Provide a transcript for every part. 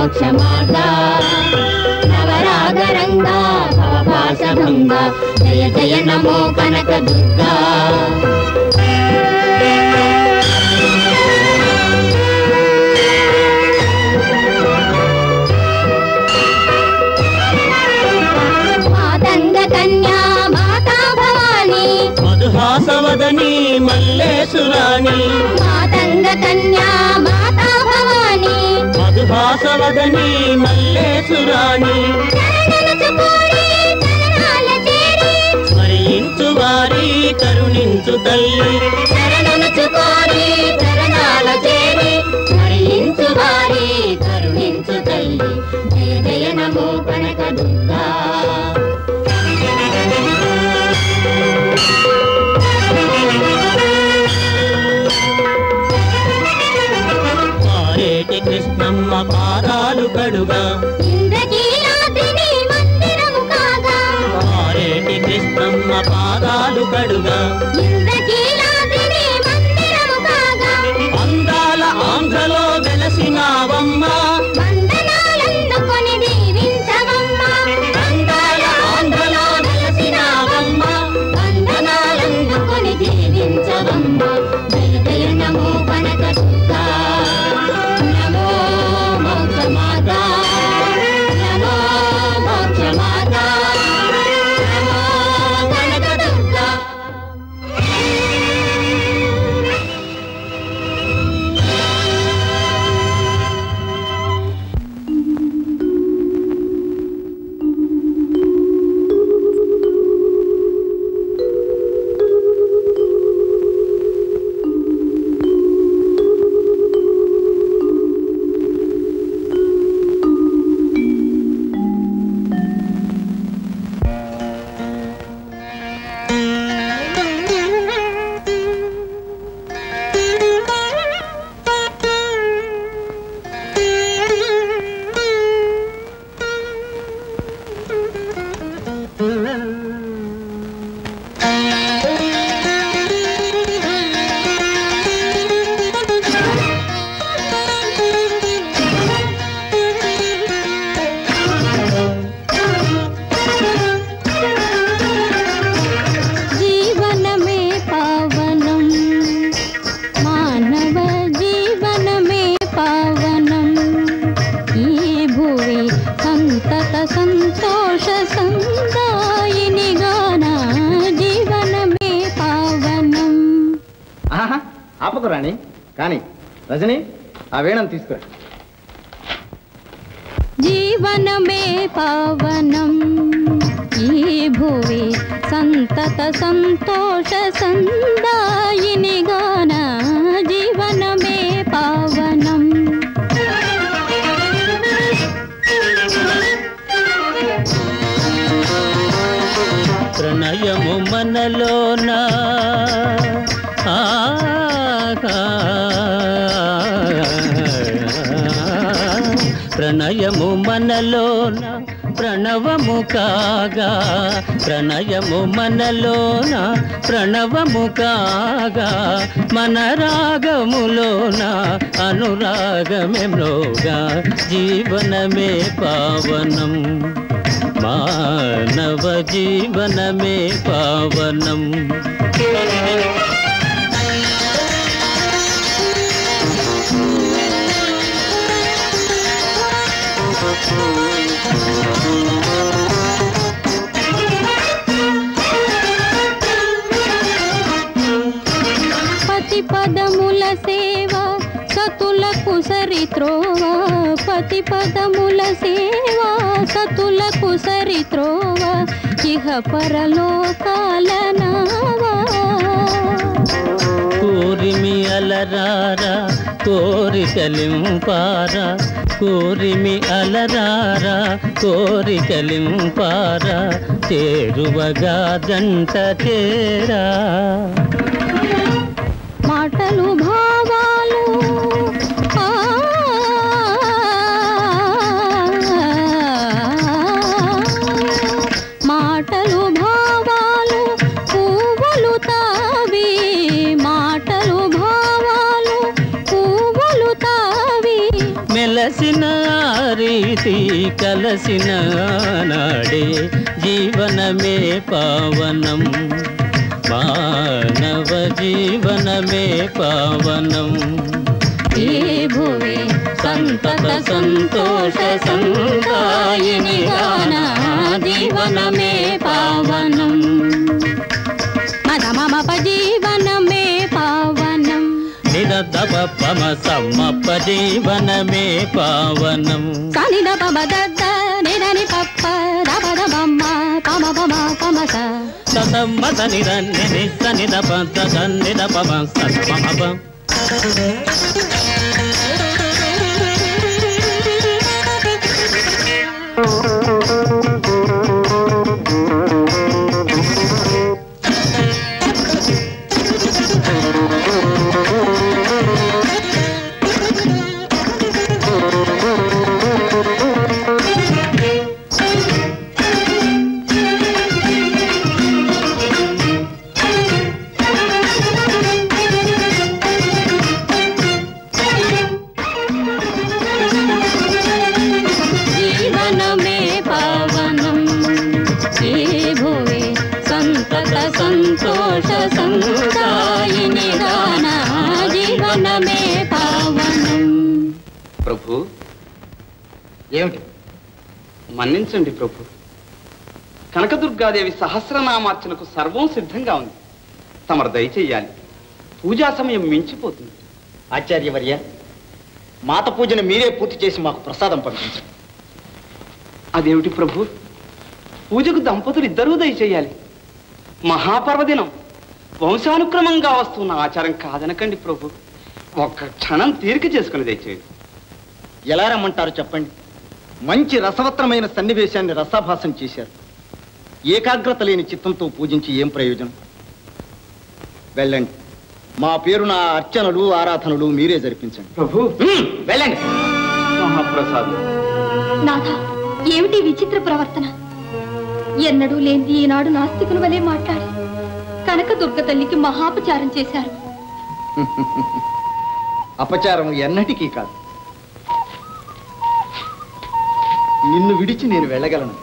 మోక్ష మార్గ నవరాగరంగా భవపాశభంగా జయ జయ నమో కనక దుర్గా మాతంగ కన్యా మాతా భవానీ మధుహాసవదనీ మల్లేశురాణి మాతంగ కన్యా మాతా భవానీ మధుహాసవదనీ మల్లేశురాణి స్మరించు వారి కరుణించు తల్లి శరణుచు కోరి చరణాల చేరి స్మరించు వారి కరుణించు తల్లి జయ జయ నమో కనక దుర్గా పారేటి కృష్ణమ్మ పాదాలు కడుగా ఇంద్రకీలాద్రిని మందిరము కాగా పారేటి కృష్ణమ్మ పాదాలు కడుగా ఇంద్రకీలాద్రిని మందిరము కాగా అందాల ఆంధ్రలో వెలసినావమ్మ వందనాలందుకొని దీవించవమ్మ అందాల ఆంధ్రలో వెలసినావమ్మ వందనాలందుకొని దీవించవమ్మ జయ జయ నమో కనక దుర్గా నమో మోక్ష మార్గ నమో మోక్ష మార్గ నమో కనక దుర్గా రాణి కానీ రజని ఆ వేణం తీసుకురా జీవనమే పావనం ఈ భువి సంతత సంతోష సందాయిని గాన జీవనమే పావనం ప్రణయము మనలోన ప్రణయము మనలోన ప్రణవము కాగా ప్రణయము మనలోన ప్రణవము కాగా మన రాగములోన అనురాగమే మ్రోగా జీవనమే పావనం మానవ జీవనమే పావనం పతి పదముల సేవ సతులకు సరిత్రోవ పతి పదముల సేవ సతులకు సరిత్రోవ ఇహ పరలోకాల నావా కోరిమి అలరారా కోరికలింపారా కోరిమి అలరారా కోరికలింపారా చేరువగా జంట చేరా మాటలు భావాలు మాటలు భావాలు పువ్వులు తావి మాటలు భావాలు పువ్వులు తావి వెలసిన రీతి కలసిన నాడే జీవనమే పావనం మానవ జీవనమే పావనం ఈ భువి సంతత సంతోష సందాయిని గాన జీవనమే పావనం మద మమ జీవనమే పావనం నిదప పమ సమ్మప్ప జీవనమే పావనం సనిద పమ దద్ద నిదని పప్ప దపద బమ్మ పమ పమ పమ సమ్మ సనిద నిని సనిద పద సన్నిద పమ సమ సంతోష సందాయిని గాన జీవనమే పావనం. ప్రభు ఏమిటి? మన్నించండి ప్రభు. కనకదుర్గాదేవి సహస్రనామార్చనకు సర్వం సిద్ధంగా ఉంది. తమరు దయచేయాలి. పూజా సమయం మించిపోతుంది. ఆచార్యవర్య, మాత పూజను మీరే పూర్తి చేసి మాకు ప్రసాదం పంపించండి. అదేమిటి ప్రభు? పూజకు దంపతులు ఇద్దరూ దయచేయాలి. మహాపర్వదినం వంశానుక్రమంగా వస్తున్న ఆచారం కాదనకండి ప్రభు. ఒక్క క్షణం తీరిక చేసుకుని దయచేయండి. ఎలా రమ్మంటారు చెప్పండి? మంచి రసవత్తరమైన సన్నివేశాన్ని రసాభాసం చేశారు. ఏకాగ్రత లేని చిత్తంతో పూజించి ఏం ప్రయోజనం? వెళ్ళండి. మా పేరున అర్చనలు ఆరాధనలు మీరే జరిపించండి. ప్రభు వెళ్ళండి. మహాప్రసాద్. నాథ, ఏమిటి విచిత్ర ప్రవర్తన? ఎన్నడూ లేని ఈనాడు నాస్తికుల వలె మాట్లాడి కనకదుర్గ తల్లికి మహాపచారం చేశారు. అపచారం ఎన్నటికీ కాదు. నిన్ను విడిచి నేను వెళ్ళగలను.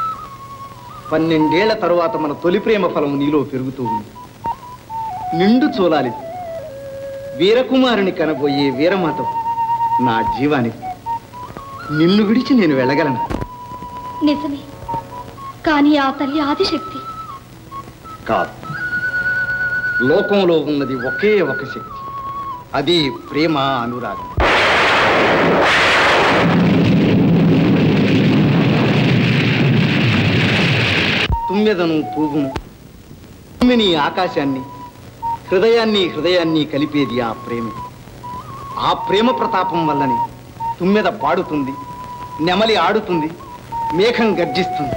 12 ఏళ్ల తరువాత మన తొలి ప్రేమ ఫలం నీలో పెరుగుతూ ఉంది. నిండు చూలాలి. వీరకుమారుని కనబోయే వీరమాత నా జీవానికి. నిన్ను విడిచి నేను వెళ్ళగలను. నిజమే, కానీ ఆ తల్లి ఆదిశక్తి కాదు. లోకంలో ఉన్నది ఒకే ఒక శక్తి. అది ప్రేమ, అనురాగం. తుమ్మెదను పువ్వును, భూమిని ఆకాశాన్ని, హృదయాన్ని కలిపేది ఆ ప్రేమ. ఆ ప్రేమ ప్రతాపం వల్లని తుమ్మెద పాడుతుంది, నెమలి ఆడుతుంది, మేఘం గర్జిస్తుంది.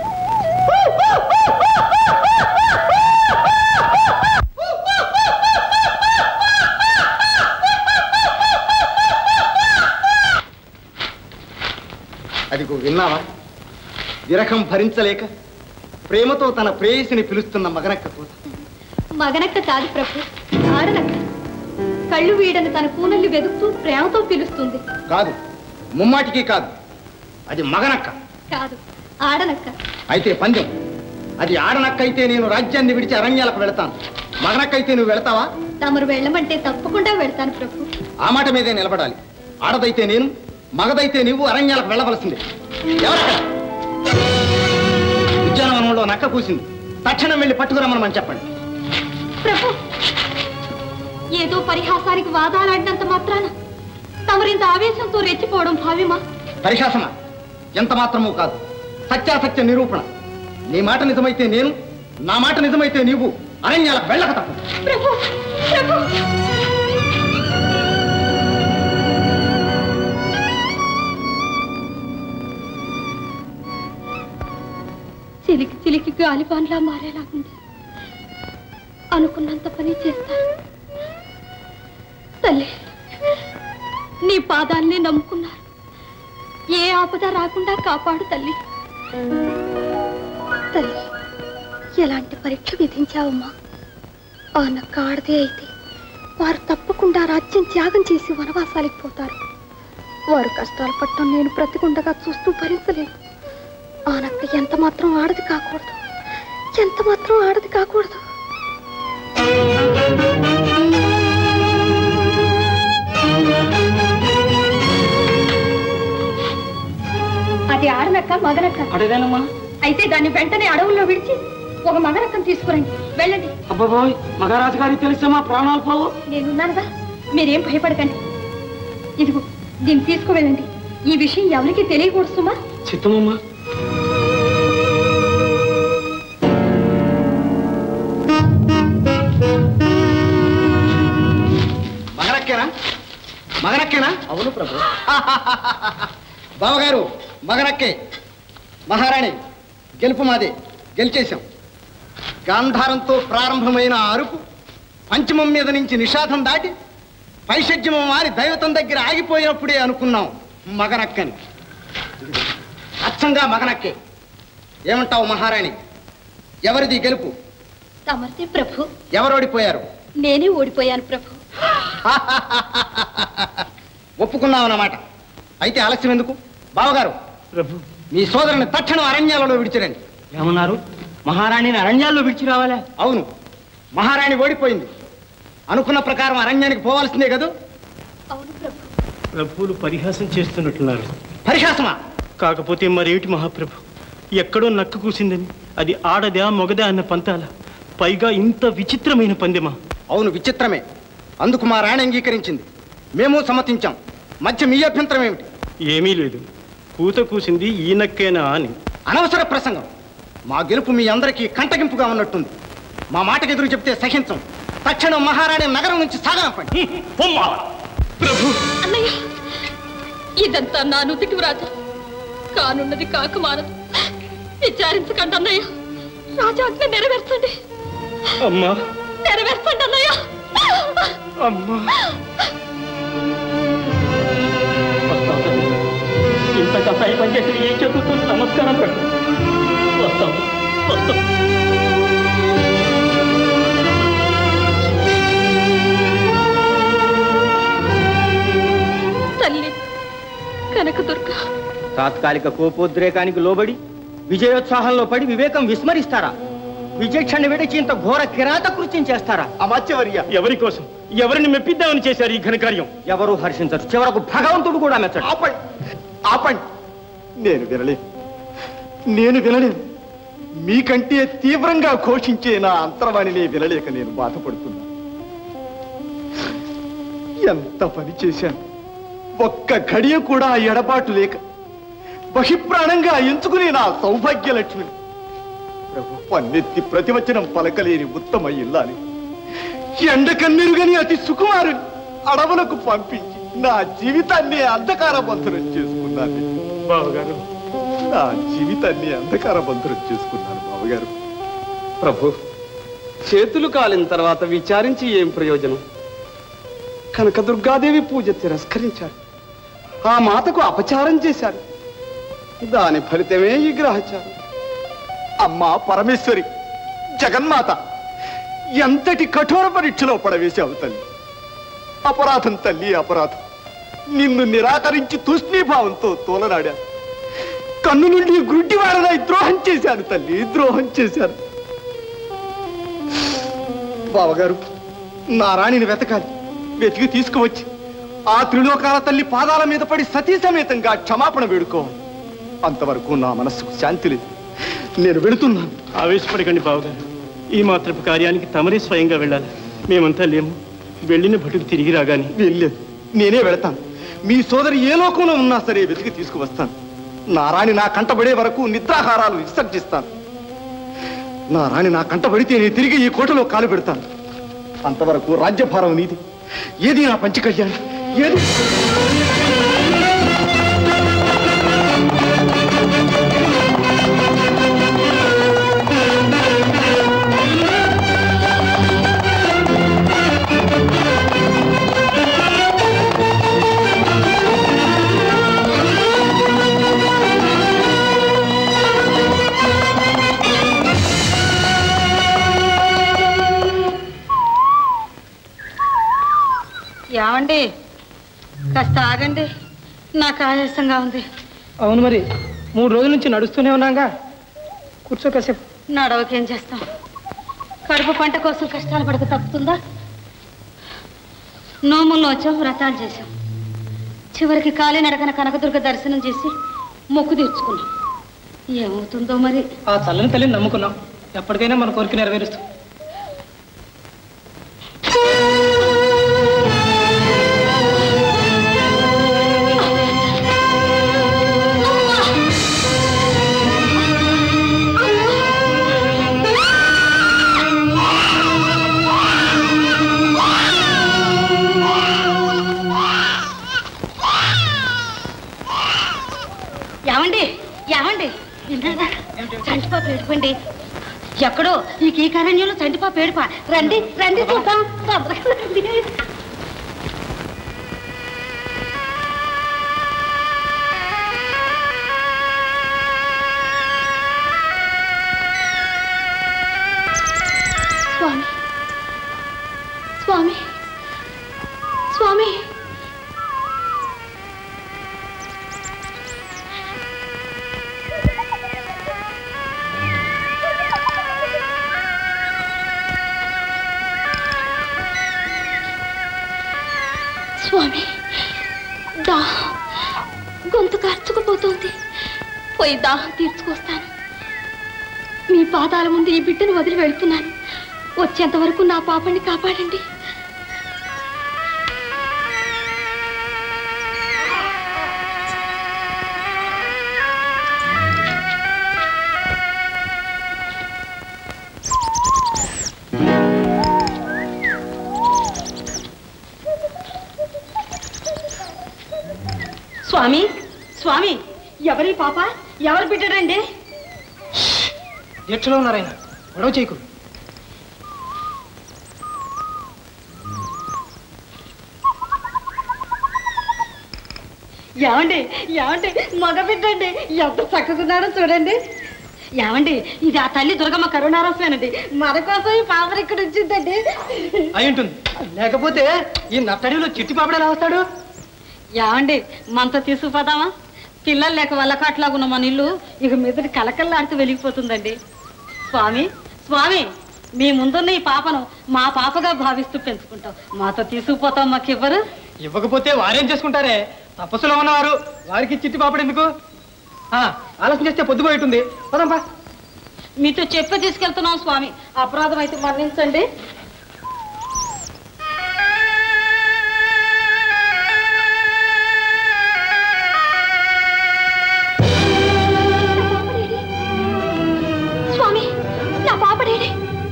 అదిగో విన్నావా? విరహం భరించలేక ప్రేమతో తన ప్రేయసిని పిలుస్తున్న మగనక్క కోత. మగనక్క కాదు ప్రభు, ఆడనక్క. కళ్ళు వీడని తన కూనల్ని వెతుకుతూ ప్రేమతో పిలుస్తుంది. కాదు, ముమ్మాటికి కాదు. అది మగనక్క కాదు, ఆడనక్క. అయితే పందెం. అది ఆడనక్క అయితే నేను రాజ్యాన్ని విడిచి అరణ్యాలకు వెళతాను. మగనక్క అయితే నువ్వు వెళతావా? తమరు వెళ్ళమంటే తప్పకుండా వెళ్తాను ప్రభు. ఆ మాట మీదే నిలబడాలి. ఆడదైతే నేను, మగదైతే నువ్వు అరణ్యాలకు వెళ్ళవలసిందే. ఎవరక్కడ? ఉద్యానవనంలో నక్క కూసింది. తక్షణం వెళ్ళి పట్టుకురమ్మని చెప్పండి. ప్రభు, ఏదో పరిహాసానికి వాదాలాడినంత మాత్రాన తమరింత ఆవేశంతో రెచ్చిపోవడం భావ్యమా? పరిహాసమా? ఎంత మాత్రమూ కాదు. సత్యాసత్య నిరూపణ. నీ మాట నిజమైతే నేను, నా మాట నిజమైతే నీవు అరణ్యాలకు వెళ్ళక తప్పదు. ప్రభు, ప్రభు. చిలికి చిలికి గాలిపాన్లా మారేలాగుంది. అనుకున్నంత పని చేస్తాను. తల్లి, నీ పాదాన్ని నమ్ముకున్నారు. ఏ ఆపద రాకుండా కాపాడు తల్లి. తల్లి, ఎలాంటి పరీక్ష విధించావమ్మా? ఆ నక్క ఆడదే అయితే వారు తప్పకుండా రాజ్యం త్యాగం చేసి వనవాసాలకు పోతారు. వారు కష్టాలు పట్టడం నేను బ్రతికుండగా చూస్తూ భరించలేను. ఆనక్క ఎంత మాత్రం ఆడది కాకూడదు, ఎంత మాత్రం ఆడది కాకూడదు. అది ఆడనక్క మగనక్క. అడగానమ్మా. అయితే దాన్ని వెంటనే అడవుల్లో విడిచి ఒక మగనక్కను తీసుకురండి. వెళ్ళండి. అబ్బాబోయ్, మహారాజు గారికి తెలిస్తే మా ప్రాణాలు పోవు. నేనున్నానుగా, మీరేం భయపడకండి. ఇదిగో దీన్ని తీసుకువెళ్ళండి. ఈ విషయం ఎవరికి తెలియకూడదు సుమా. చిత్తమమ్మా. మగనక్కేనా? మగనక్కేనా? అవును ప్రభు. బావగారు మగనక్కే. మహారాణి గెలుపు మాదే, గెలిచేశాం. గాంధారంతో ప్రారంభమైన అరుపు పంచమం మీద నుంచి నిషాదం దాటి పైషజ్యమం మారి దైవతం దగ్గర ఆగిపోయినప్పుడే అనుకున్నాం మగనక్కని. అచ్చంగా మగనక్కే. ఏమంటావు మహారాణి? ఎవరిది గెలుపు? తమరిదే ప్రభు. ఎవరు ఓడిపోయారు? నేనే ఓడిపోయాను ప్రభు. ఒప్పుకున్నావన్నమాట. అయితే ఆలస్యం ఎందుకు? బావగారు ప్రభు, మీ సోదరుని తక్షణం అరణ్యాలలో విడిచిరండి. ఏమన్నారు? మహారాణిని అరణ్యాల్లో విడిచి రావాలా? అవును, మహారాణి ఓడిపోయింది. అనుకున్న ప్రకారం అరణ్యానికి పోవాల్సిందే కదా? అవును ప్రభు. ప్రభువులు పరిహాసం చేస్తున్నట్టున్నారు. పరిహాసమా? కాకపోతే మరేమిటి మహాప్రభు, ఎక్కడో నక్క కూసిందని అది ఆడదా మొగదా అన్న పంతాల, పైగా ఇంత విచిత్రమైన పందెమా? అవును, విచిత్రమే. అందుకు మా రాణి అంగీకరించింది, మేము సమ్మతించాం. మధ్య మీ అభ్యంతరం ఏమిటి? ఏమీ లేదు, కూత కూసింది ఈ నక్కేనా అని. అనవసర ప్రసంగం. మా గెలుపు మీ అందరికీ కంటగింపుగా ఉన్నట్టుంది. మా మాటకు ఎదురు చెప్తే సహించం. తక్షణం మహారాణి నగరం నుంచి సాగనంపండి. ప్రభు, అన్నయ్య, ఇదంతా నా నుదిటి వ్రాత. కానున్నది కాక మానదు. విచారించకండి అన్నయ్య. రాజాజ్ఞ నెరవేర్చండి. అమ్మా, నెరవేర్చండి అన్నయ్య. అమ్మా. ఇంత కసాయి పనిచేసి ఏం చెబుతుంది? నమస్కారం ప్రభు. వస్తాం, వస్తాం. తల్లి కనకదుర్గ. తాత్కాలిక కోపోద్రేకానికి లోబడి విజయోత్సాహంలో పడి వివేకం విస్మరిస్తారా? విచక్షణ విడిచి ఇంత ఘోర కిరాత కృత్యం చేస్తారా? అమాత్యవర్య, ఎవరి కోసం, ఎవరిని మెప్పిద్దామని చేశారు ఈ ఘనకార్యం? ఎవరు హర్షించరు, చివరకు భగవంతుడు కూడా మెచ్చడు. ఆపండి, ఆపండి. నేను వినలేను. మీకంటే తీవ్రంగా ఘోషించే నా అంతర్వాణిని వినలేక నేను బాధపడుతున్నా. ఎంత పని చేశాను. ఒక్క ఘడియ కూడా ఎడబాటు లేక బహిప్రాణంగా ఎంచుకునే నా సౌభాగ్య లక్ష్మిని ప్రభు పన్నెత్తి ప్రతివచనం పలకలేని ఉత్తమ ఇల్లాలి ఎండ కన్నెరుగని అతి సుకుమారుని అడవులకు పంపించి నా జీవితాన్ని అంధకారబంధనం చేసుకున్నాను. బావగారు, నా జీవితాన్ని అంధకారబంధనం చేసుకున్నాను బావగారు. ప్రభు, చేతులు కాలిన తర్వాత విచారించి ఏం ప్రయోజనం? కనకదుర్గాదేవి పూజ తిరస్కరించారు, ఆ మాతకు అపచారం చేశారు. దాని ఫలితమే ఈ గ్రహచారం. అమ్మా పరమేశ్వరి, జగన్మాత, ఎంతటి కఠోర పరీక్షలో పడవేశావు తల్లి. అపరాధం తల్లి, అపరాధం. నిన్ను నిరాకరించి తూష్ణీభావంతో తోలనాడా. కన్ను నుండి గుడ్డివాడనై ద్రోహం చేశాను తల్లి, ద్రోహం చేశాను. బావగారు, నా రాణిని వెతకాలి. వెతికి తీసుకువచ్చి ఆ త్రిలోకాల తల్లి పాదాల మీద పడి సతీ సమేతంగా క్షమాపణ వేడుకోవాలి. అంతవరకు నా మనస్సుకు శాంతి లేదు. నేను వెళుతున్నాను. ఆవేశపడకండి బావగారు. ఈ మాత్రపు కార్యానికి తమరే స్వయంగా వెళ్ళాలి. మేమంతా లేము. వెళ్ళిన భటుకు తిరిగి రాగాని. వెళ్ళలేదు, నేనే వెళతాను. మీ సోదరి ఏ లోకంలో ఉన్నా సరే వెతికి తీసుకువస్తాను. నా రాణి నా కంటబడే వరకు నిద్రాహారాలు విసర్జిస్తాను. నా రాణి నా కంటబడితే నేను తిరిగి ఈ కోటలో కాలు పెడతాను. అంతవరకు రాజ్యభారం నీది. ఏది నా పంచ కళ్యాణి, ఏది? ఏమండి, కాస్త ఆగండి. నాకు ఆయాసంగా ఉంది. అవును మరి 3 రోజుల నుంచి నడుస్తూనే ఉన్నాగా. కూర్చో కాసేపు. నడవకేం చేస్తాం? కడుపు పంట కోసం కష్టాలు పడక తప్పుతుందా? నోముల్లో వచ్చాం, వ్రతాలు చేశాం, చివరికి కాలినడకన కనకదుర్గ దర్శనం చేసి మొక్కు తీర్చుకున్నాం. ఏమవుతుందో మరి. ఆ చల్లని తల్లిని నమ్ముకున్నాం, ఎప్పటికైనా మన కోరిక నెరవేరుస్తాం. చంటిపాప ఏడుపండి. ఎక్కడో ఈ కీకారణ్యంలో చంటిపాప ఏడుప. రండి రండి చూద్దాం. స్వామి స్వామి స్వామి స్వామి, గొంతు కార్చుకుపోతుంది. పోయి దాహం తీర్చుకొస్తాను. మీ పాదాల ముందు ఈ బిడ్డను వదిలి వెళ్తున్నాను. వచ్చేంత వరకు నా పాపని కాపాడండి. స్వామి స్వామి, ఎవరి పాప, ఎవరు బిడ్డడండి? దీక్షలో ఉన్నారాయన, గొడవ చేయకు. ఏమండి ఏమండి, మగ బిడ్డండి, ఎంత చక్కకున్నాడో చూడండి. ఏమండి, ఇది ఆ తల్లి దుర్గమ్మ కరుణారసమేనండి. మన కోసం ఈ పాప ఇక్కడ వచ్చిందండి. అయి ఉంటుంది, లేకపోతే ఈ నట్టడిలో చిట్టి పాపడేలా వస్తాడు? ఏమండి, మనతో తీసుకుపోదామా? పిల్లలు లేక వల్లకాట్లాగున్న మన ఇల్లు ఇక మీదటి కలకల్లాడుతూ వెలిగిపోతుందండి. స్వామి స్వామి, మీ ముందున్న ఈ పాపను మా పాపగా భావిస్తూ పెంచుకుంటాం. మాతో తీసుకుపోతాం, మాకివ్వరు? ఇవ్వకపోతే వారేం చేసుకుంటారే? తపస్సులో ఉన్నవారు, వారికి చిట్టి పాపడు ఎందుకు? ఆలస్యం చేస్తే పొద్దుపోయిటుంది. పదంపా. మీతో చెప్పి తీసుకెళ్తున్నాం స్వామి. అపరాధం అయితే మన్నించండి. స్వామి, నా పాపడేడి?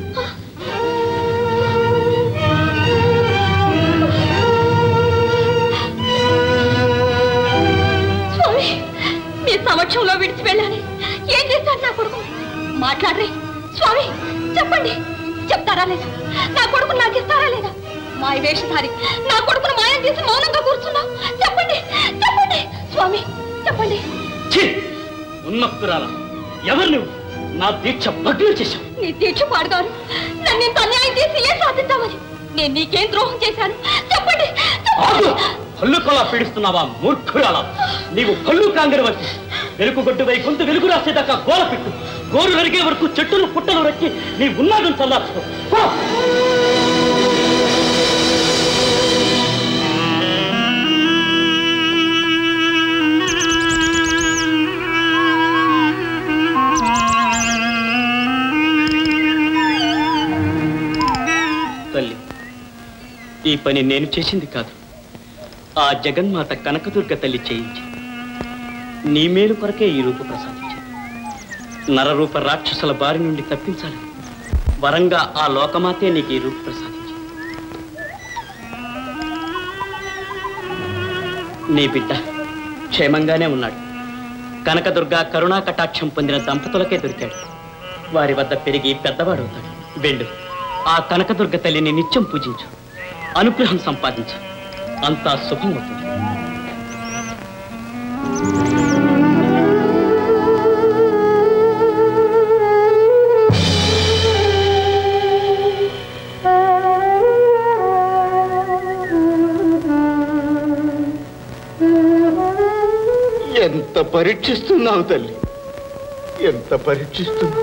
స్వామి, మీ సమక్షంలో విడిచి వెళ్ళాలి. ఏం చేశారు నా కొడుకు? మాట్లాడరే స్వామి, చెప్పండి. చెప్తారా లేదా? నా కొడుకు నాకు ఇస్తారా లేదా? మాయ వేషధారి నా కొడుకును మాయం చేసి మౌనంగా కూర్చున్నా. చెప్పండి చెప్పండి స్వామి, చెప్పండి. ఉన్నప్పురాలా, ఎవరు నువ్వు? నా దీక్ష భగ్నం చేశావు. నీ దీక్ష పాడుగారు నన్ను ఇంత అన్యాయం చేసి ఏం సాధిద్దామని? నేను నీకేం ద్రోహం చేశాను? చెప్పండి. కళ్ళు కొలా పీడిస్తున్నావా మూర్ఖురాలా? నీవు కళ్ళు కాంగరవచ్చి వెలుగుగొడ్డు వై గొంతు వెలుగు రాసేదాకా గోల పెట్టు. గోరు నరిగే వరకు చెట్టును పుట్టలు రక్కి నీ ఉన్నాగం చల్లార్చుకో. తల్లి, ఈ పని నేను చేసింది కాదు, ఆ జగన్మాత కనకదుర్గ తల్లి చేయించి నీ మేలు కొరకే ఈ రూపు ప్రసాదించింది. నరరూప రాక్షసుల బారి నుండి తప్పించాలి వరంగా ఆ లోకమాతే నీకు ఈ రూపు ప్రసాదించింది. నీ బిడ్డ క్షేమంగానే ఉన్నాడు. కనకదుర్గ కరుణా కటాక్షం పొందిన దంపతులకే దొరికాడు. వారి వద్ద పెరిగి పెద్దవాడవుతాడు. వెళ్ళు, ఆ కనకదుర్గ తల్లిని నిత్యం పూజించు, అనుగ్రహం సంపాదించు. అంతా శుభం అవుతుంది. ఎంత పరీక్షిస్తున్నావు తల్లి, ఎంత పరీక్షిస్తున్నావు.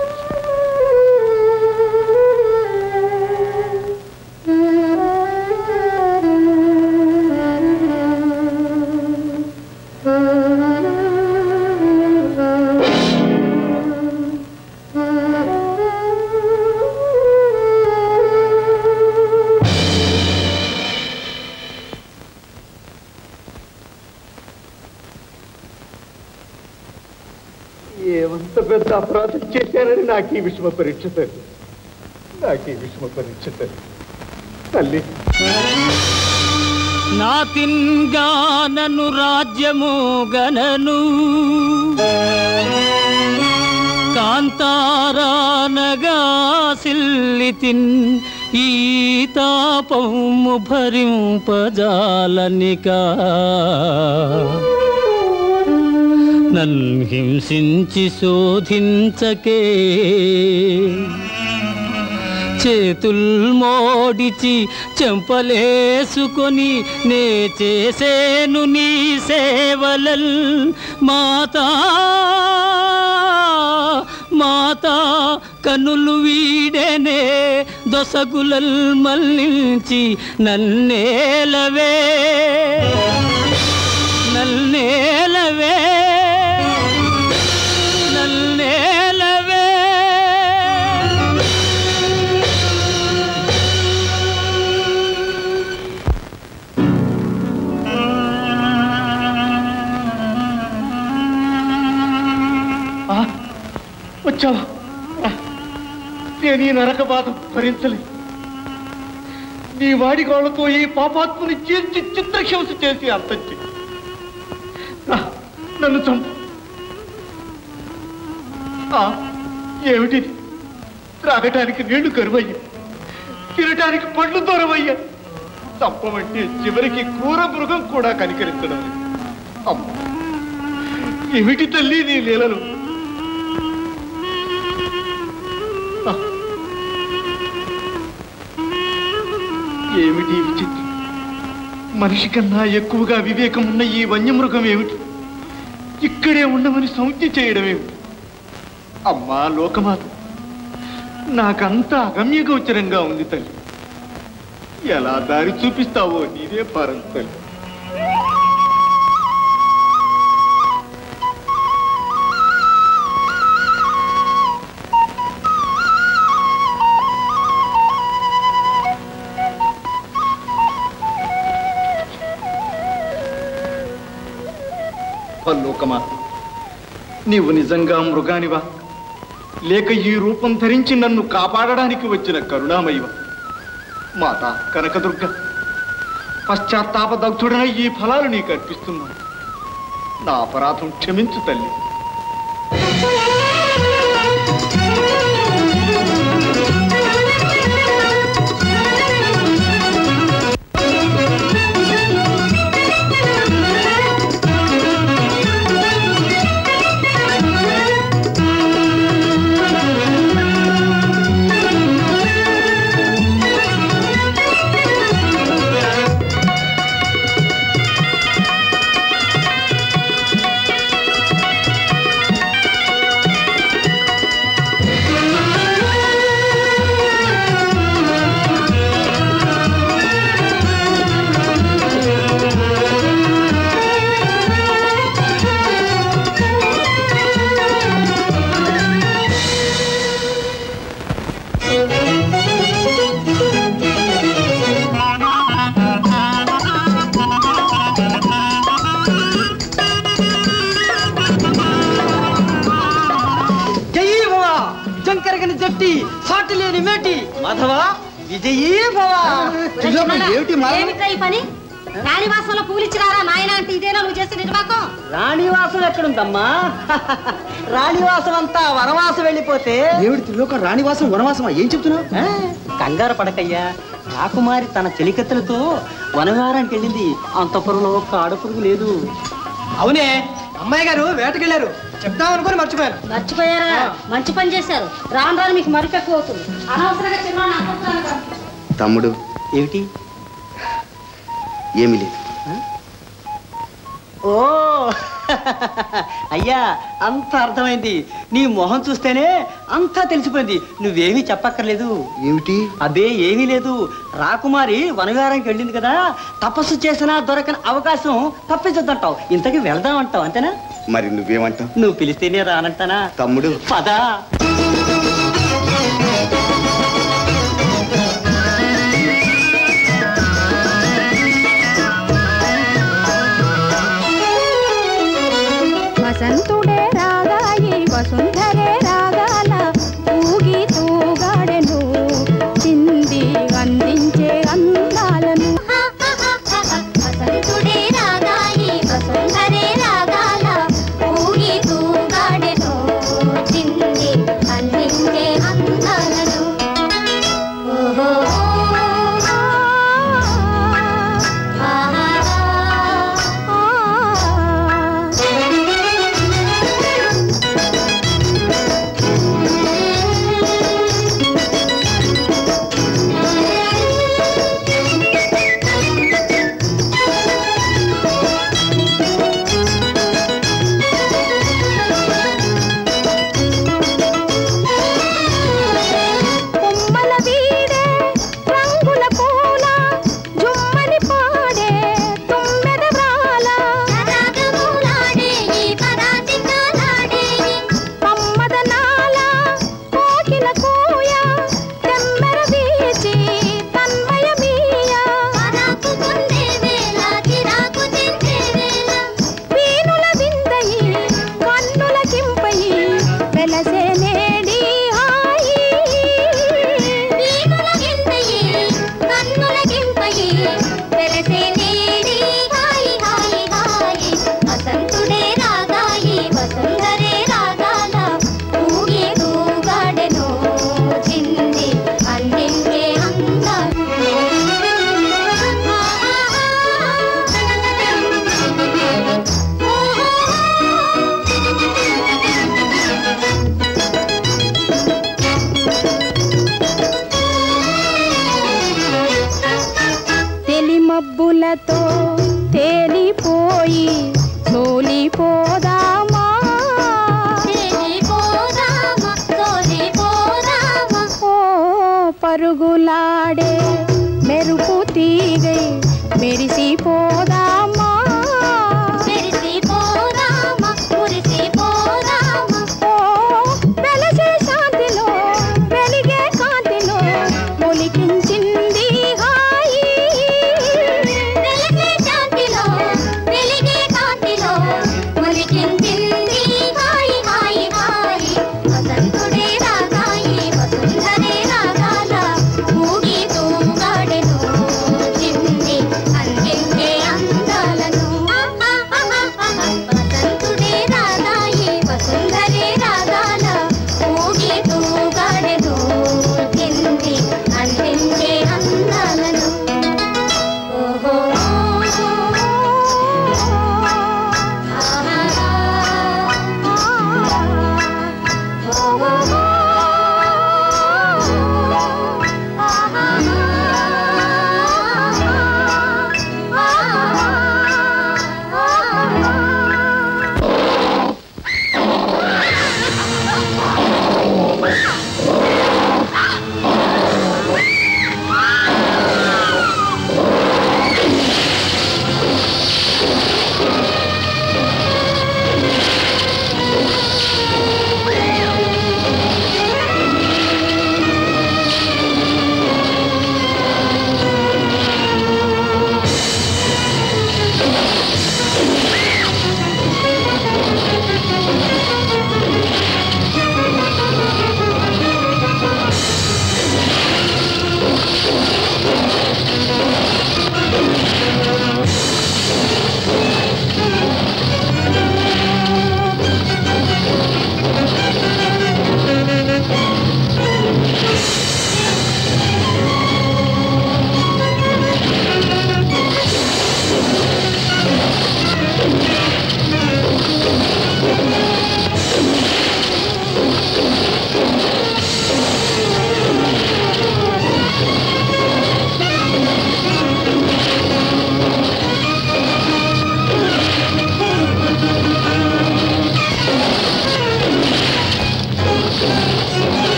ఏమంత పెద్ద అపరాధం చేశానని నాకు ఈ విషమ పరీక్ష తల్లి, నాకు ఈ విషమ పరీక్ష తల్లి. తల్లి నా తిన్గానను రాజ్యము గనను కాంతారానగా సిల్లితిన్ ఈ తాపము భరింపజాలనికా నన్ను హింసించి శోధించకే చేతుల్ మోడిచి చెంపలేసుకొని నే చేసేను నీ సేవలల్ మాతా మాతా కనులు వీడేనే దొసగులల్ మల్లించి నన్నేలవే నన్నేలవే నన్నేలవే. వచ్చావా? నేను ఈ నరక బాధ భరించలే. నీ వాడి గోళ్లతో ఈ పాపాత్మని చీల్చి చిత్రహింస చేసి అంతం చెయ్యి. నన్ను చంపు. ఏమిటిది? త్రాగటానికి నీళ్లు కరువయ్యా, తినటానికి పండ్లు దూరమయ్యా. చంపమంటే చివరికి క్రూర మృగం కూడా కనికరించడం. అమ్మ, ఏమిటి తల్లి నీ లీలలు? ఏమిటి విచిత్రం? మనిషి కన్నా ఎక్కువగా వివేకం ఉన్న ఈ వన్యమృగం ఏమిటి ఇక్కడే ఉండమని సంజ్ఞ చేయడం ఏమిటి? అమ్మా లోకమాత, నాకంతా అగమ్యగోచరంగా ఉంది తల్లి. ఎలా దారి చూపిస్తావో నీదే భారం తల్లి. లోకమా, నీవు నిజంగా మృగానివా, లేక ఈ రూపం ధరించి నన్ను కాపాడడానికి వచ్చిన కరుణామయివా? మాతా కనకదుర్గ, పశ్చాత్తాపదగ్ధుడనై ఈ ఫలాలు నీకు అర్పిస్తున్నాను. నా అపరాధం క్షమించు తల్లి. రాణివాసంలో పూలిచ్చిరారా నాయన అంటే ఇదేనా నువ్వు చేసే నిర్వాకం? రాణివాసం ఎక్కడుందమ్మా? రాణివాసం అంతా వనవాసం వెళ్ళిపోతే ఏమిటి త్రిలోక రాణివాసం వనవాసమా? ఏం చెప్తున్నావు? కంగారు పడకయ్యా. రాకుమారి తన చెలికత్తెలతో వనవారానికి వెళ్ళింది. అంతపురంలో ఒక్క ఆడపురుగు లేదు. అవునే, అమ్మాయి గారు వేటకెళ్ళారు. చెప్తామనుకొని మర్చిపోయారు. మర్చిపోయారా? మంచి పని చేశారు. రాను రాను మీకు మరుపు ఎక్కువ అవుతుంది. అనవసరంగా చిన్న తమ్ముడు. ఏమిటి? ఏమీ లేదు. ఓ అయ్యా అంత అర్థమైంది. నీ మొహం చూస్తేనే అంతా తెలిసిపోయింది. నువ్వేమీ చెప్పక్కర్లేదు. ఏమిటి? అదే ఏమీ లేదు. రాకుమారి వనగారానికి వెళ్ళింది కదా, తపస్సు చేసినా దొరకని అవకాశం తప్పించొద్దంటావు. ఇంతకీ వెళ్దామంటావు అంతేనా? మరి నువ్వేమంటావు? నువ్వు పిలిస్తేనే రానంటానా? తమ్ముడు పదా. వసంతుడే రాగాయి వసుంధరే రాగాల ఊగి తూగాడెను చింది అందించే అందాలను. వసంతుడే రాగాయి వసుంధరే రాగాల ఊగి తూగాడెను చింది అందించే అందాలను. ఓహో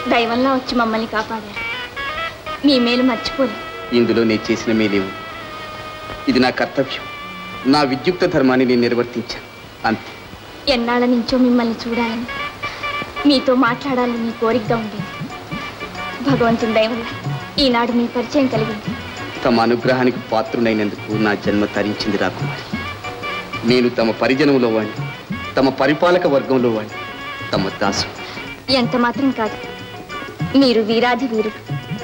దైవంలా వచ్చి మమ్మల్ని కాపాడారు. మీ మేలు మర్చిపోలేదు. ఇందులో నేను చేసిన మేలేవు. ఇది నా కర్తవ్యం. నా విద్యుక్త ధర్మాన్ని నేను నిర్వర్తించాను అంతే. ఎన్నాళ్ళ నుంచో మిమ్మల్ని చూడాలని, మీతో మాట్లాడాలని కోరికగా ఉండేది. భగవంతుని దయ వల్ల ఈనాడు మీ పరిచయం కలిగింది. తమ అనుగ్రహానికి పాత్రునైనందుకు నా జన్మ తరించింది రాకుమారి. నేను తమ పరిజనంలో వాణ్ణి, తమ పరిపాలక వర్గంలో వాణ్ణి, తమ దాసు. ఎంత మాత్రం కాదు, మీరు వీరాధి వీరుడు.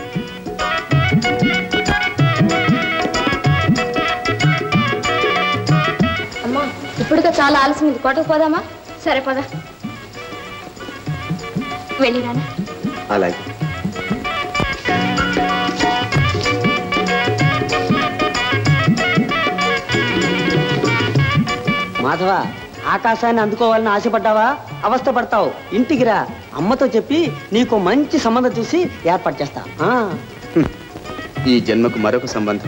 అమ్మా, ఇప్పుడుగా చాలా ఆలస్యం. కోటకు పోదామా? సరే పద. వెళ్ళిరానా? అలాగే. మాధవ, ఆకాశాన్ని అందుకోవాలని ఆశపడ్డావా? అవస్థ పడతావు. ఇంటికి రా, అమ్మతో చెప్పి నీకు మంచి సంబంధం చూసి ఏర్పాటు చేస్తా. ఈ జన్మకు మరొక సంబంధం.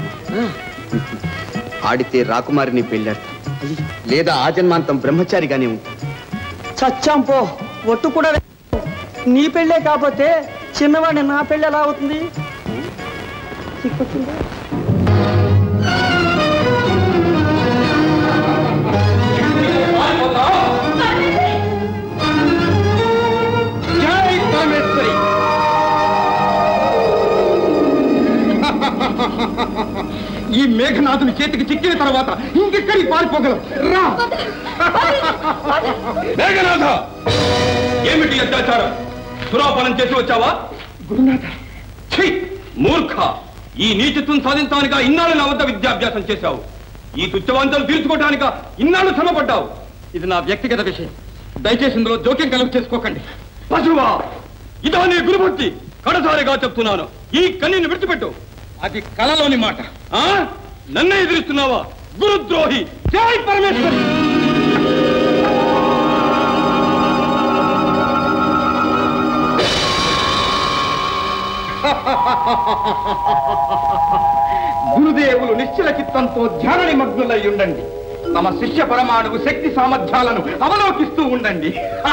ఆడితే రాకుమారిని పెళ్ళాడతా, లేదా ఆ జన్మాంతం బ్రహ్మచారిగానే ఉంటా. చచ్చాం పో. ఒట్టు కూడా నీ పెళ్ళే కాకపోతే చిన్నవాడిని నా పెళ్ళి ఎలా అవుతుంది? ఈ మేఘనాథుని చేతికి చిక్కిన తర్వాత ఇంకెక్కడికి పారిపోగలం? రా మేఘనాథ, ఏమిటి అత్యాచారం? సురాపానం చేసి వచ్చావా? గురునాథ, మూర్ఖ! ఈ నీచత్వం సాధించడానిక ఇన్నాళ్ళు నా వద్ద విద్యాభ్యాసం చేశావు. ఈ తుచ్చవాంతలు తీర్చుకోవటానిక ఇన్నాళ్ళు శ్రమపడ్డావు. ఇది నా వ్యక్తిగత విషయం. దయచేసి ఇందులో జోక్యం కలుగు చేసుకోకండి. పశువా, ఇదా నీ గురుభక్తి? కడసారిగా చెప్తున్నాను, ఈ కన్నీని విడిచిపెట్టు. అది కలలోని మాట. నన్నే ఎదిరిస్తున్నావా గురుద్రోహి? జై పరమేశ్వరి! గురుదేవులు నిశ్చల చిత్తంతో ధ్యాన నిమగ్నులై ఉండండి. తమ శిష్య పరమాణువు శక్తి సామర్థ్యాలను అవలోకిస్తూ ఉండండి.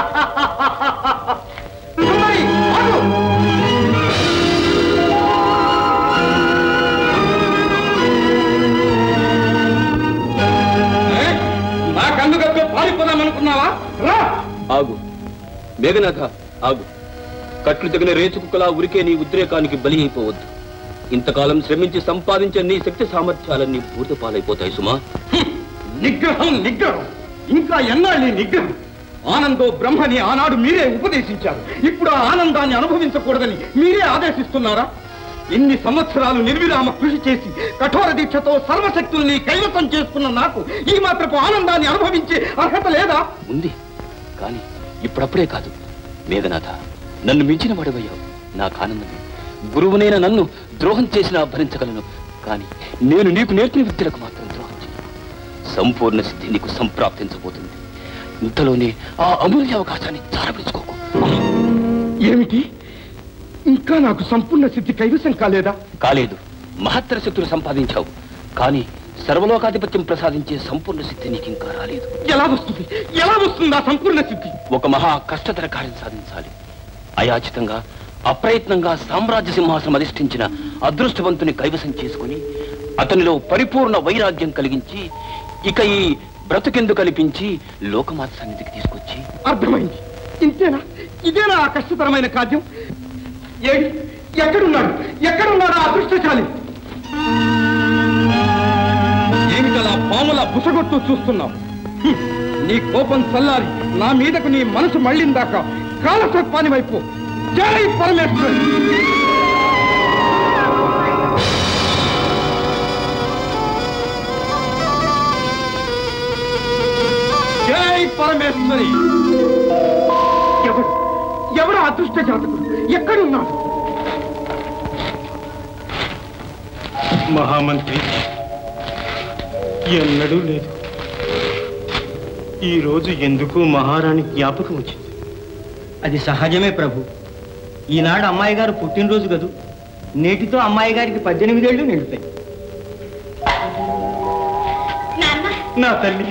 నా కన్ను గద్దో పారిపోదామనుకున్నావా? రా! ఆగు మేఘనాథ, ఆగు. కట్లు తగిన రేచుకులా ఉరికే నీ ఉద్రేకానికి బలి అయిపోవద్దు. ఇంతకాలం శ్రమించి సంపాదించే నీ శక్తి సామర్థ్యాలన్నీ పూర్తి పాలైపోతాయి సుమా. నిగ్రహం, నిగ్రహం, ఇంకా ఎన్నాళ్ళీ నిగ్రహం? ఆనందో బ్రహ్మని ఆనాడు మీరే ఉపదేశించారు. ఇప్పుడు ఆ ఆనందాన్ని అనుభవించకూడదని మీరే ఆదేశిస్తున్నారా? ఎన్ని సంవత్సరాలు నిర్విరామ కృషి చేసి కఠోర దీక్షతో సర్వశక్తుల్ని కైవసం చేసుకున్న నాకు ఈ మాత్రపు ఆనందాన్ని అనుభవించే అర్హత లేదా? ఉంది, కానీ ఇప్పుడప్పుడే కాదు. మేఘనాథ, నన్ను మించిన వాడివయ్యావు. నాకు ఆనందమే. గురువునైన నన్ను ద్రోహం చేసినా భరించగలను, కానీ నేను నీకు నేర్పిన విద్యలకు మాత్రం ద్రోహం చేయను. సంపూర్ణ సిద్ధి నీకు సంప్రాప్తించబోతుంది. ఇంతలోనే ఆ అమూల్య అవకాశాన్ని చారపించుకోకు. ఏమిటి? ఇంకా నాకు సంపూర్ణ సిద్ధి కైవసం కాలేదా? కాలేదు. మహత్తర శక్తులు సంపాదించావు, కానీ సర్వలోకాధిపత్యం ప్రసాదించే సంపూర్ణ సిద్ధి నీకు ఇంకా రాలేదు. ఎలా వస్తుంది? ఎలా వస్తుంది ఆ సంపూర్ణ సిద్ధి? ఒక మహా కష్టతర కార్యం సాధించాలి. అయాచితంగా, అప్రయత్నంగా సామ్రాజ్య సింహాసనం అధిష్ఠించిన అదృష్టవంతుని కైవసం చేసుకుని అతనిలో పరిపూర్ణ వైరాగ్యం కలిగించి ఇక ఈ బ్రతుకెందు కల్పించి లోకమాత సన్నిధికి తీసుకొచ్చి. అర్థమైంది. ఇంతేనా? ఇదేనా ఆ కష్టతరమైన కార్యం? ఎక్కడున్నాడు? ఎక్కడున్నాడు ఆ అదృష్టశాలి? ఏమిటలా పాములా బుసగొట్టు చూస్తున్నావు? నీ కోపం చల్లారి నా మీదకు నీ మనసు మళ్ళిందాకా కాలసర్పాని వైపు. జై పరమేశ్వరి! జై పరమేశ్వరి! ఎవడు అదృష్ట జాతకుడు? ఎక్కడున్నాడు? మహామంత్రి, ఎన్నడూ లేదు. ఈ రోజు ఎందుకు మహారాణి జ్ఞాపకం వచ్చింది? అది సహజమే ప్రభు. ఈనాడు అమ్మాయి గారు పుట్టినరోజు కదూ. నేటితో అమ్మాయి గారికి 18 ఏళ్ళు నిండుతాయి. నా తల్లి,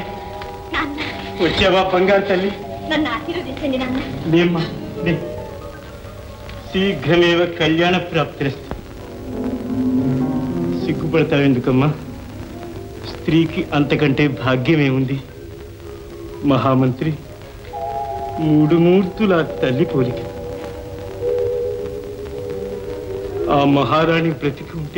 వచ్చావా బంగారు తల్లి? నన్ను ఆశీర్వదించండి నాన్న. లేమ్మా, శీఘ్రమేవ కళ్యాణ ప్రాప్తిరస్తు. సిగ్గుపడతావెందుకమ్మా? స్త్రీకి అంతకంటే భాగ్యమేముంది? మహామంత్రి, 3 మూర్తుల తల్లి పోలిక. ఆ మహారాణి బ్రతికి ఉంటే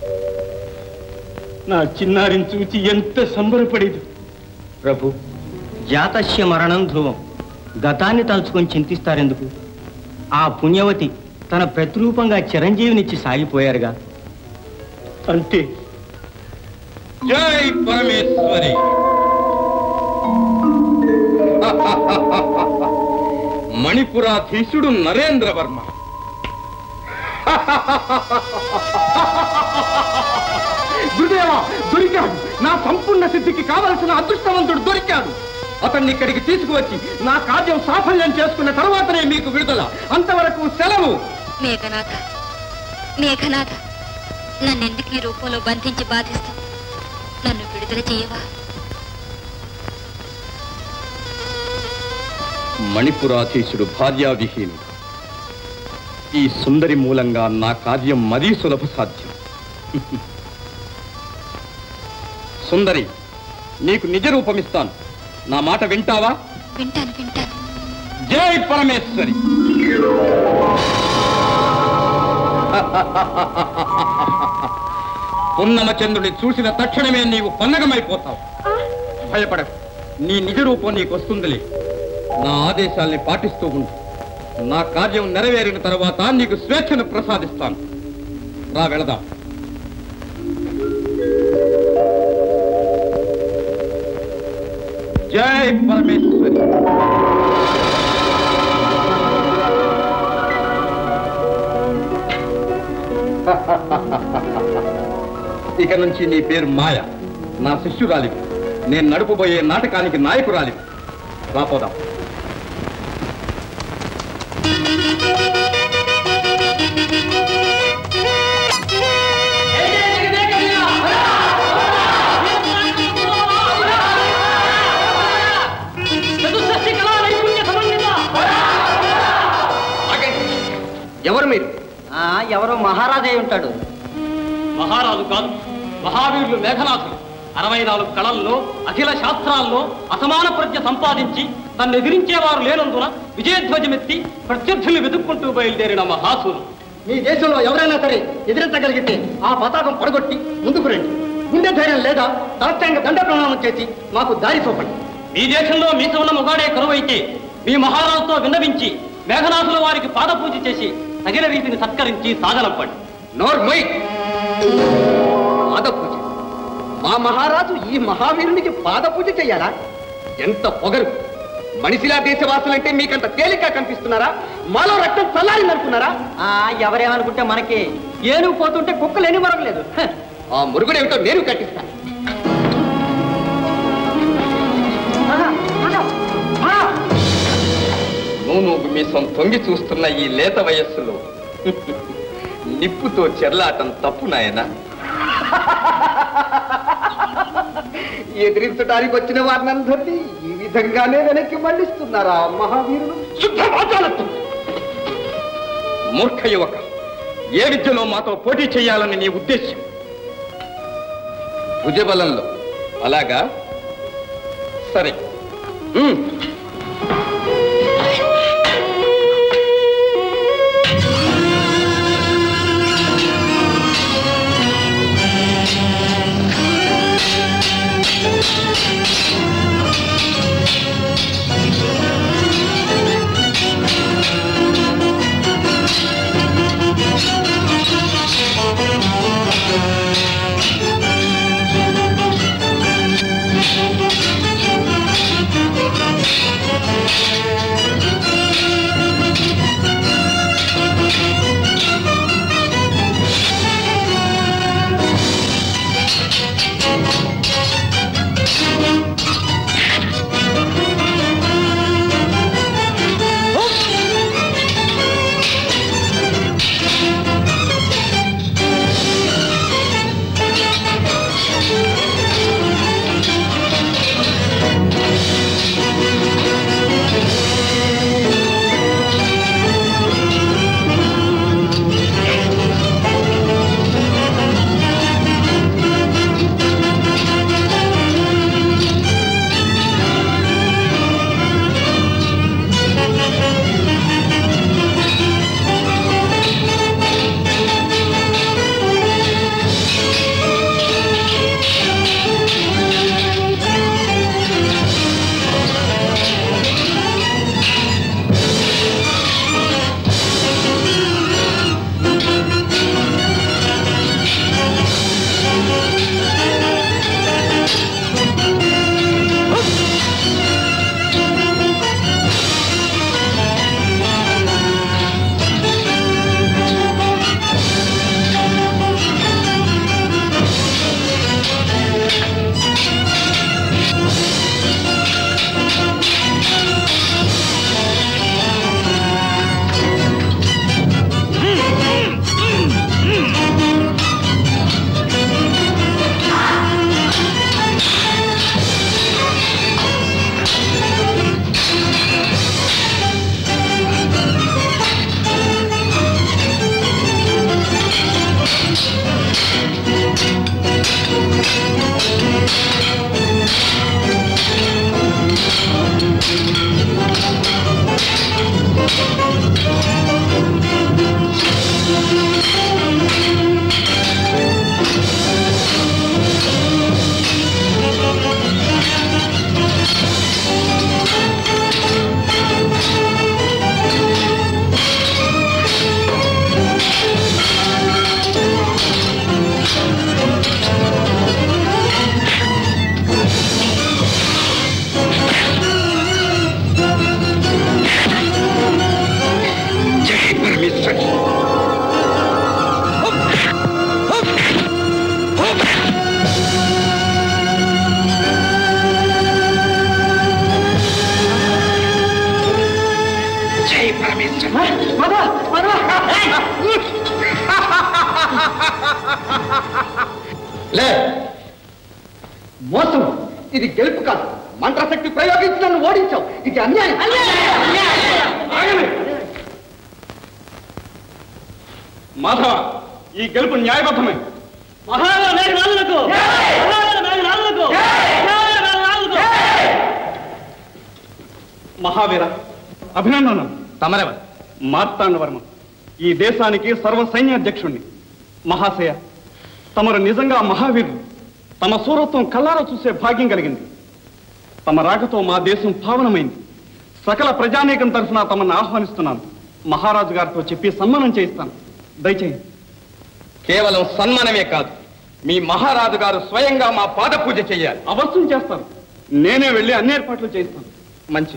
నా చిన్నారిని చూచి ఎంత సంబరపడేది. ప్రభు, జాతస్య మరణం ధ్రువం. గతాన్ని తలుచుకొని చింతిస్తారెందుకు? ఆ పుణ్యవతి తన ప్రతిరూపంగా చిరంజీవినిచ్చి సాగిపోయారుగా. అంతే. జై పరమేశ్వరి. మణిపురాధీశుడు నరేంద్రవర్మ. గురుదేవా, దొరికాడు. నా సంపూర్ణ సిద్ధికి కావలసిన అదృష్టవంతుడు దొరికాడు. అతన్ని ఇక్కడికి తీసుకువచ్చి నా కార్యం సాఫల్యం చేసుకున్న తర్వాతనే మీకు విడుదల. అంతవరకు సెలవు. మేఘనాథ, మేఘనాథ, నన్నెందుకు ఈ రూపంలో బంధించి బాధిస్తావు? నన్ను విడుదల చేయవా? మణిపురాధీశుడు భార్యావిహీనుడు. ఈ సుందరి మూలంగా నా కార్యం మరీ సులభ సాధ్యం. సుందరి, నీకు నిజ రూపమిస్తాను. నా మాట వింటావా? వింటాను, వింటాను. జై పరమేశ్వరి. పున్నమచంద్రుని చూసిన తక్షణమే నీవు పన్నగమైపోతావు. భయపడకు, నీ నిజ రూపం నీకు వస్తుందిలే. నా ఆదేశాల్ని పాటిస్తూ ఉండు. నా కార్యం నెరవేరిన తర్వాత నీకు స్వేచ్ఛను ప్రసాదిస్తాను. రా, వెళదాం. జై పరమేశ్వరి. ఇక నుంచి నీ పేరు మాయ. నా శిష్యురాలివి. నేను నడుపుబోయే నాటకానికి నాయకురాలివి. రాపోదాం. ఎవరు మీరు? ఎవరో మహారాజే ఉంటాడు. మహారాజు కాదు, మహావీరులు మేఘనాథులు. 64 కళల్లో, అఖిల శాస్త్రాల్లో అసమాన ప్రజ్ఞ సంపాదించి తన్ను ఎదిరించేవారు లేనందున విజయధ్వజమెత్తి ప్రత్యర్థుల్ని వెతుక్కుంటూ బయలుదేరిన మహాసురు. మీ దేశంలో ఎవరైనా సరే ఎదిరించగలిగితే ఆ పతాకం పడగొట్టి ముందుకు రండి. గుండె ధైర్యం లేదా దాష్టాంగ దండ ప్రణామం చేసి మాకు దారి చూపండి. మీ దేశంలో మీస ఉన్న మొగాడే కరువైతే మీ మహారాజుతో విన్నవించి మేఘనాథుల వారికి పాదపూజ చేసి తగిన రీతిని సత్కరించి సాగనంపండి. నోర్మై. పాదపూజ? మా మహారాజు ఈ మహావీరునికి పాదపూజ చెయ్యాలా? ఎంత పొగరు! మనిషిలా దేశవాసులంటే మీకంత తేలిక కనిపిస్తున్నారా? మాలో రక్తం చల్లారిందనుకున్నారా? ఎవరేమనుకుంటే మనకి. ఏనుగు పోతుంటే కుక్కలు ఎన్ని మరగలేదు. ఆ మురుగుడేమిటో నేను కట్టిస్తాను. నూనూగు మీసం తొంగి చూస్తున్న ఈ లేత వయస్సులో నిప్పుతో చెర్లాటం తప్పు నాయనా. ఎదిరించడానికి వచ్చిన వారినందరినీ ఈ విధంగానే వెనక్కి మళ్ళిస్తున్నారా మహావీరులు? శుద్ధ వాచాలత్వం! మూర్ఖ యువక, ఏ విద్యలో మాతో పోటీ చేయాలని నీ ఉద్దేశ్యం? భుజబలంలో. అలాగా? సరే. లే మోసం, ఇది గెలుపు కాదు. మంత్రశక్తి ప్రయోగించి నన్ను ఓడించావు. ఇది అన్యాయం. ఆగండి. మాధవ, ఈ గెలుపు న్యాయబద్ధమే. మహావీర, అభినందనం. తమరెవరు? మార్తాండవర్మ, ఈ దేశానికి సర్వ సైన్యాధ్యక్షుణ్ణి. మహాశయ, తమరు నిజంగా మహావీరులు. తమ సూరత్వం కళ్ళారా చూసే భాగ్యం కలిగింది. తమ రాకతో మా దేశం పావనమైంది. సకల ప్రజానీకం తరఫున తమను ఆహ్వానిస్తున్నాను. మహారాజు గారితో చెప్పి సన్మానం చేయిస్తాను. దయచేయండి. కేవలం సన్మానమే కాదు, మీ మహారాజు గారు స్వయంగా మా పాద పూజ చేయాలి. అవశ్యం చేస్తాను. నేనే వెళ్ళి అన్ని ఏర్పాట్లు చేయిస్తాను. మంచి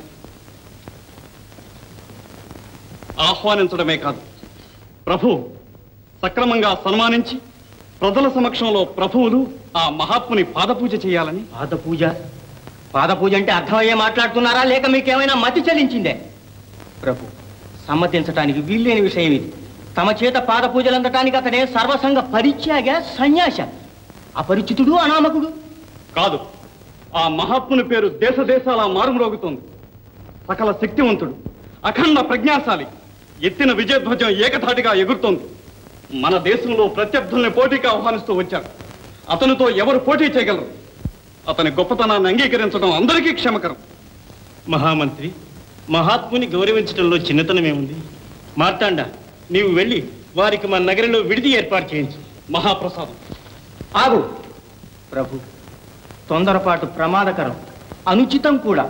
ఆహ్వానించడమే కాదు, ప్రభు సక్రమంగా సన్మానించి ప్రజల సమక్షంలో ప్రభువులు ఆ మహాత్ముని పాదపూజ చేయాలని. పాదపూజ? పాదపూజ అంటే అర్థమయ్యే మాట్లాడుతున్నారా, లేక మీకేమైనా మతి చెల్లించిందే? ప్రభు, సమ్మతించటానికి వీల్లేని విషయం ఇది. తమ చేత పాదపూజలు అందటానికి అతడే సర్వసంగ పరిత్యాగ సన్యాస. అపరిచితుడు, అనామకుడు కాదు. ఆ మహాత్ముని పేరు దేశ దేశాల మారుమ్రోగుతోంది. సకల శక్తివంతుడు, అఖండ ప్రజ్ఞాశాలి. ఎత్తిన విజయధ్వజం ఏకధాటిగా ఎగురుతోంది. మన దేశంలో ప్రత్యర్థుల్ని పోటీకి ఆహ్వానిస్తూ వచ్చారు. అతనితో ఎవరు పోటీ చేయగలరు? అతని గొప్పతనాన్ని అంగీకరించడం అందరికీ క్షమకరం. మహామంత్రి, మహాత్ముని గౌరవించడంలో చిన్నతనమేముంది? మార్తాండ, నీవు వెళ్ళి వారికి మన నగరంలో విడిది ఏర్పాటు చేయించు. మహాప్రసాదం. ఆగు ప్రభు, తొందరపాటు ప్రమాదకరం, అనుచితం కూడా.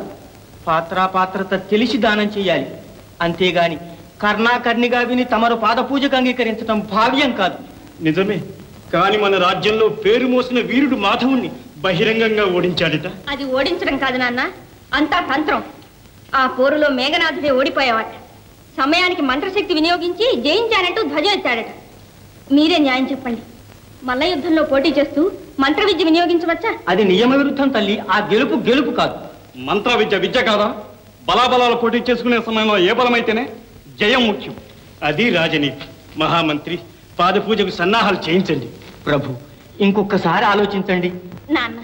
పాత్రత తెలిసి దానం చేయాలి. అంతేగాని కర్ణాకర్ణిగా విని తమరు పాదపూజకు అంగీకరించడం భావ్యం కాదు. నిజమే, కాని మన రాజ్యంలో పేరు మోసిన వీరుడు మాధవుణ్ణి బహిరంగంగా ఓడించాడట. అది ఓడించడం కాదు నాన్న, అంతా తంత్రం. ఆ పోరులో మేఘనాథుడే ఓడిపోయేవాట. సమయానికి మంత్రశక్తి వినియోగించి జయించానంటూ ధ్వజం ఎత్తాడట. మీరే న్యాయం చెప్పండి. మల్ల యుద్ధంలో పోటీ చేస్తూ మంత్ర విద్య వినియోగించవచ్చా? అది నియమ విరుద్ధం తల్లి. ఆ గెలుపు కాదు. మంత్ర విద్య కాదా? బలాబలాలు పోటీ చేసుకునే సమయంలో ఏ బలమైతేనే జయం ముఖ్యం. అది రాజనీతి. మహామంత్రి, పాదపూజకు సన్నాహాలు చేయించండి. ప్రభు, ఇంకొకసారి ఆలోచించండి. నాన్న,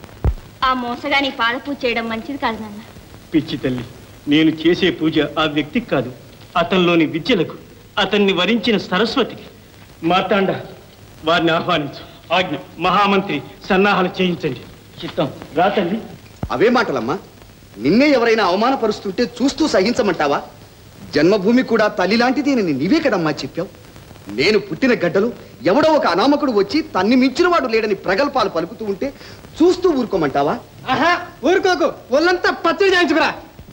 ఆ మోసగాని పాదపూజ చేయడం మంచిది కాదు నాన్న. పిచ్చి తల్లి, నేను చేసే పూజ ఆ వ్యక్తికి కాదు, అతనిలోని విద్యలకు, అతన్ని వరించిన సరస్వతికి. మార్తాండ, వారిని ఆహ్వానించు. ఆజ్ఞ. మహామంత్రి, సన్నాహాలు చేయించండి. చిత్తం. రా తల్లి. అవే మాటలమ్మా. నిన్నే ఎవరైనా అవమానపరుస్తుంటే చూస్తూ సహించమంటావా? జన్మభూమి కూడా తల్లి లాంటిది అని నీవే కదమ్మా చెప్పావు. నేను పుట్టిన గడ్డలు ఎవడో ఒక అనామకుడు వచ్చి తన్ని మించిన వాడు లేడని ప్రగల్భాలు పలుకుతూ ఉంటే చూస్తూ ఊరుకోమంటావా? ఊరుకోకు, ఒళ్ళంతా పచ్చడి చేయించుకురా.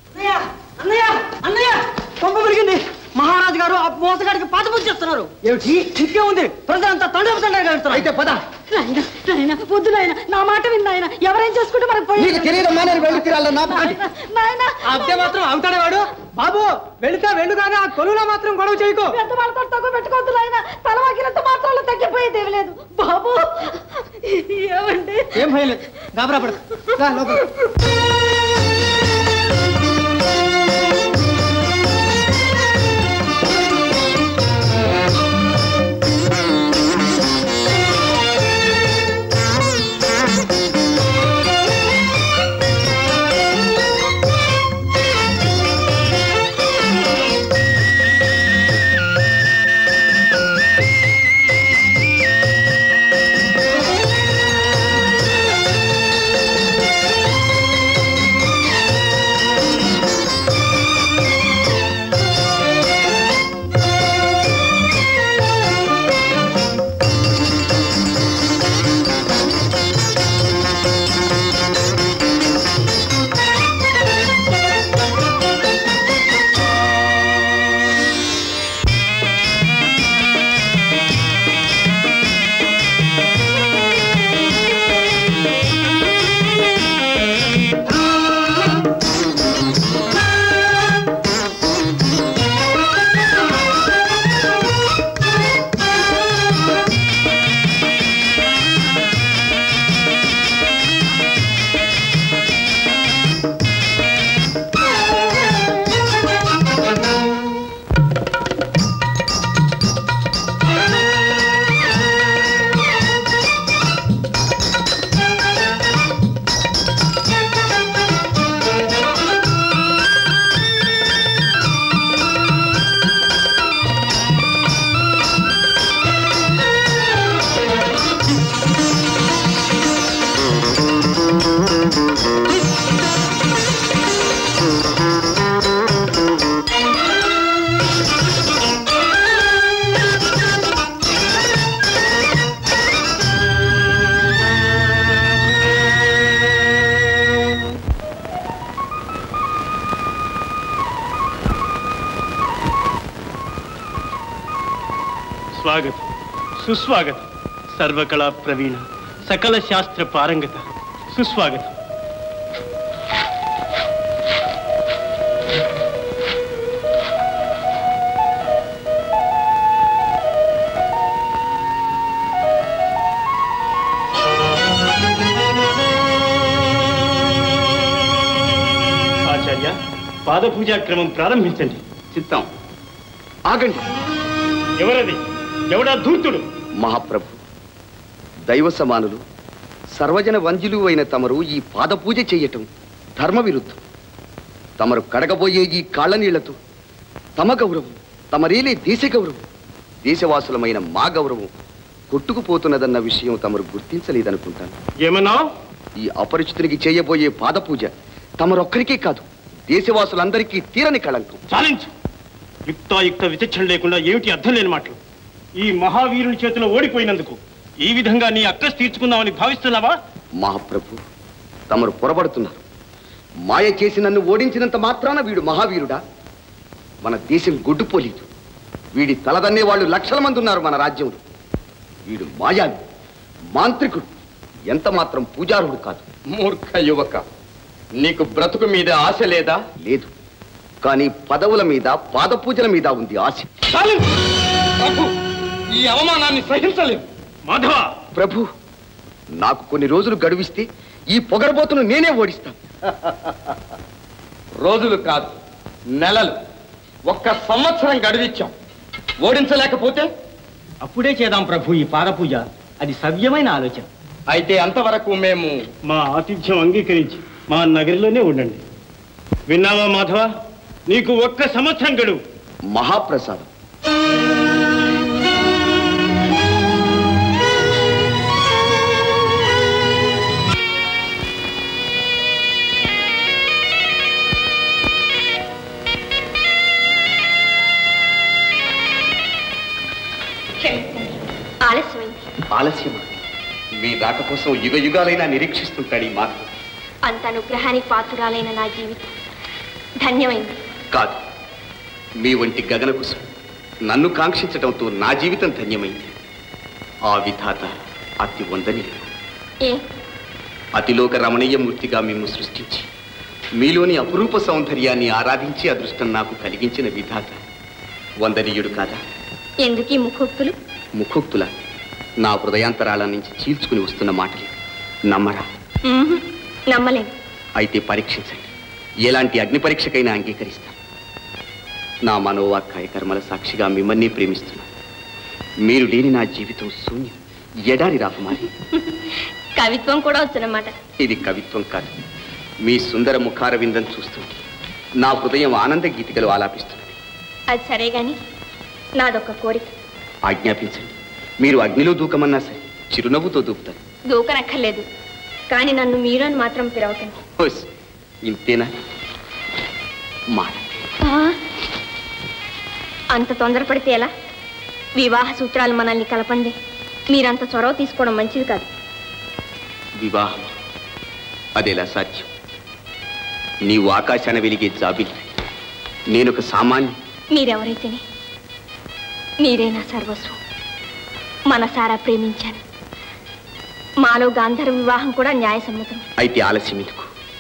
అన్నయ్య పంప పెరిగింది. మహారాజు గారు ఆ మోసగాడికి పాదపూజ చేస్తున్నారు. ఏమిటి? ఇంకే ఉంది. ప్రజలంతా తండ్రి అయితే పద. వద్దు నాయన, నా మాట విన్న ఆయన. ఎవరేం చేసుకుంటే మనకు పోయి. అంతే మాత్రం అవుతాడే వాడు. బాబు, వెళ్ళు కానీ ఆ కొలువులో మాత్రం గొడవ చేయకు. పెద్దవాళ్ళతో తగ్గు పెట్టుకోవద్దు నాయన. తలవాకినంత మాత్రాలు తగ్గిపోయేది ఏమి లేదు. బాబు, ఏమండి? ఏం భయం లేదు, గాబరా పడదు. స్వాగతం సుస్వాగతం సర్వకళా ప్రవీణ సకల శాస్త్ర పారంగత సుస్వాగతం. ఆచార్య, పాదపూజా క్రమం ప్రారంభించండి. చిత్తం. ఆగండి. ఎవరది? ఎవడా ధూర్తుడు? మహాప్రభు, దైవ సమానులు సర్వజన వంద్యులు అయిన తమరు ఈ పాదపూజ చెయ్యటం ధర్మ విరుద్ధం. తమరు కడగబోయే ఈ కాళ్ళ నీళ్లతో తమ గౌరవం, తమరేలే దేశ గౌరవం, దేశవాసులమైన మా గౌరవం కొట్టుకుపోతున్నదన్న విషయం తమరు గుర్తించలేదనుకుంటాను. ఏమన్నా? ఈ అపరిచితునికి చేయబోయే పాదపూజ తమరొక్కరికే కాదు, దేశవాసులందరికీ తీరని కళంకం. చాలించు. యుక్తాయుక్త విచక్షణ లేకుండా ఏమిటి అర్థం లేని మాటలు? ఈ మహావీరుని చేతిలో ఓడిపోయినందుకు ఈ విధంగా నీ అక్కస్ తీర్చుకుందామని భావిస్తున్నావా? మహాప్రభు, తమరు పొరబడుతున్నారు. మాయ చేసి నన్ను ఓడించినంత మాత్రాన వీడు మహావీరుడా? మన దేశం గొడ్డుపోలేదు. వీడి తలదన్నే వాళ్ళు లక్షల మంది ఉన్నారు మన రాజ్యంలో. వీడు మాయావి, మాంత్రికుడు, ఎంత మాత్రం పూజారుడు కాదు. మూర్ఖ యువక, నీకు బ్రతుకు మీద ఆశ లేదా? లేదు, కానీ పదవుల మీద పాదపూజల మీద ఉంది ఆశ. ప్రభు, ఈ అవమానాన్ని సహించలేము. మాధవ! ప్రభు, నాకు కొన్ని రోజులు గడువిస్తే ఈ పొగరబోతును నేనే ఓడిస్తాను. రోజులు కాదు, నెలలు, 1 సంవత్సరం గడువిచ్చాం. ఓడించలేకపోతే అప్పుడే చేద్దాం ప్రభు ఈ పాదపూజ. అది సవ్యమైన ఆలోచన. అయితే అంతవరకు మేము మా ఆతిథ్యం అంగీకరించి మా నగరిలోనే ఉండండి. విన్నావా మాధవ? నీకు 1 సంవత్సరం గడువు. మహాప్రసాదం. ఆలస్యమా? మీ రాక కోసం యుగ యుగాలైనా నిరీక్షిస్తుంటాడు ఈ మాధవ. అంత అనుగ్రహానికి పాత్రురాలైన నా జీవితం ధన్యమైంది. కాదు, మీ వంటి గగన కుసం నన్ను కాంక్షించడంతో నా జీవితం ధన్యమైంది. ఆ విధాత అతి వందనీయుడు. అతిలోక రమణీయ మూర్తిగా మిమ్ము సృష్టించి మీలోని అపురూప సౌందర్యాన్ని ఆరాధించే అదృష్టం నాకు కలిగించిన విధాత వందనీయుడు కాదా? ఎందుకీ ముఖోక్తులు? ముఖోక్తుల నా హృదయాంతరాల నుంచి చీల్చుకుని వస్తున్న మాటలు నమ్మరా? నమ్మలేను. అయితే పరీక్షించండి. ఎలాంటి అగ్ని పరీక్షకైనా అంగీకరిస్తాను. నా మనోవాక్కాయ కర్మల సాక్షిగా మిమ్మల్ని ప్రేమిస్తున్నాను. మీరు లేని నా జీవితం శూన్యం, ఎడారి రాకుమారి. కవిత్వం కూడా వచ్చనమాట. ఇది కవిత్వం కాదు, మీ సుందర ముఖార విందం చూస్తుంటే నా హృదయం ఆనంద గీతికలు ఆలాపిస్తున్నది. అది సరే గాని నాదొక్క కోరిక. ఆజ్ఞాపించండి. మీరు అగ్నిలో దూకమన్నా సరే చిరునవ్వుతో దూకుతారు. దూకనక్కర్లేదు, కానీ నన్ను మీరు అని మాత్రం పిలవకండి. ఇంతేనా మాట? అంత తొందరపడితే ఎలా? వివాహ సూత్రాలు మనల్ని కలపండి. మీరంత చొరవ తీసుకోవడం మంచిది కాదు. వివాహం అదెలా సాధ్యం? నీవు ఆకాశాన వెలిగే జాబిలి, నేనొక సామాన్య. మీరెవరైతేనే మీరే నా సర్వస్వం. మనసారా ప్రేమించాను. మాలో గాంధర్వ వివాహం కూడా న్యాయసమ్మతం. అయితే ఆలస్యం ఎందుకు?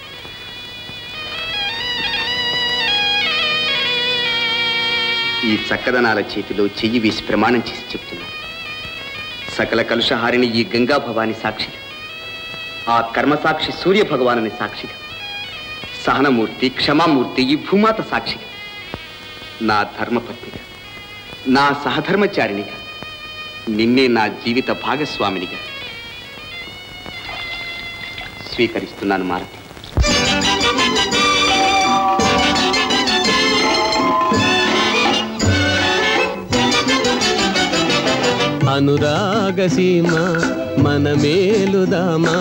ఈ చక్కదనాల చేతిలో చెయ్యి వేసి ప్రమాణం చేసి చెప్తున్నాను. సకల కలుషహారిని ఈ గంగా భవాని సాక్షిగా, ఆ కర్మసాక్షి సూర్య భగవానుని సాక్షిగా, సహనమూర్తి క్షమామూర్తి ఈ భూమాత సాక్షిగా, నా ధర్మపత్నిగా, నా సహధర్మచారిణిగా, నిన్నే నా జీవిత భాగస్వామినిగా స్వీకరిస్తున్నాను మారుతి. అనురాగసీమ మన మేలుదామా,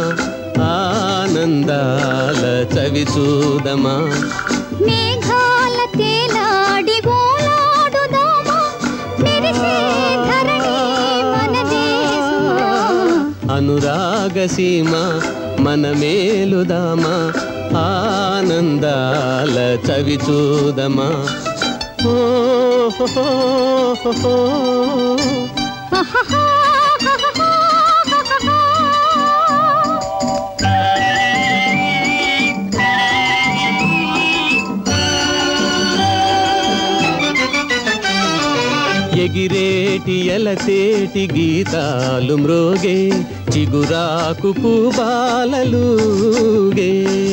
ఆనందాల చవి చూదమా, మేఘాల తేలాడి ఓలాడుదామా, మెరిసే ధరణి మన దేశమా. అనురాగసీమ మన మేలుదామా, ఆనందాల చవి చూదమా. ఓ ఎగిరేటి ఎలతేటి గీతాలు మ్రోగే చిగురాకు పూబాలలుగే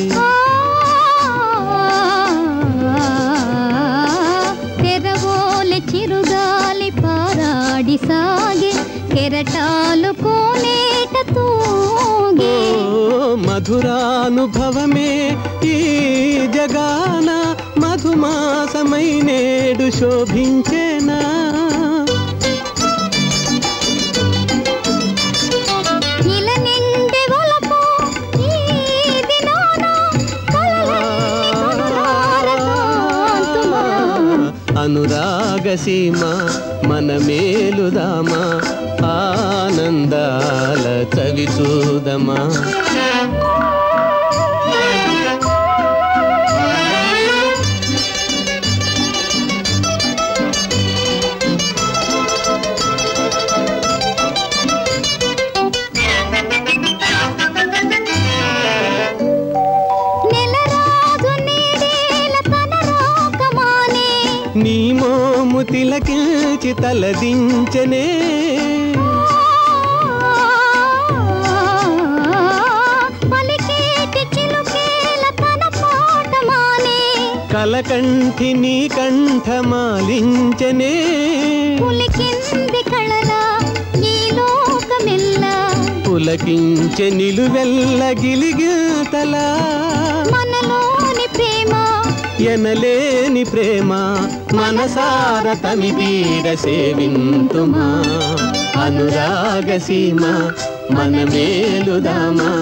తెరవోలె చిరుగాలి పారాడి సాగే కెరటాలు కోనేట తూగే మధురానుభవమే ఈ జగాన మధుమాసమై నేడు శోభించేనా అనురాగ సీమ మన మేలుదామా ఆనందాల చవి చూదమా నీ మోము తిలకిల్చి తలదించనే కలకంఠి నీ కంఠమాలించనే పులకించె నిలువెల్ల గిలిగితలా మనలోని ప్రేమ ఎనలేని ప్రేమ మనసార తమిదీర సేవింతుమా అనురాగ సీమ మన మేలుదామా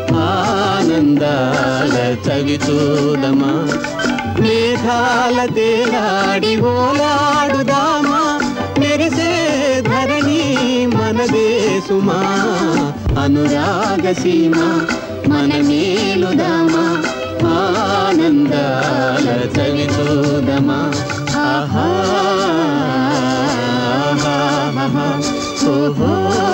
ఆనందాల చవి చూదమా మేఘాల తేలాడి ఓలాడుదామా మెరిసే ధరణి మనదే సుమా అనురాగ సీమ మన మేలుదామా ఆనందాల చవి చూదమా ఆహా ఓహో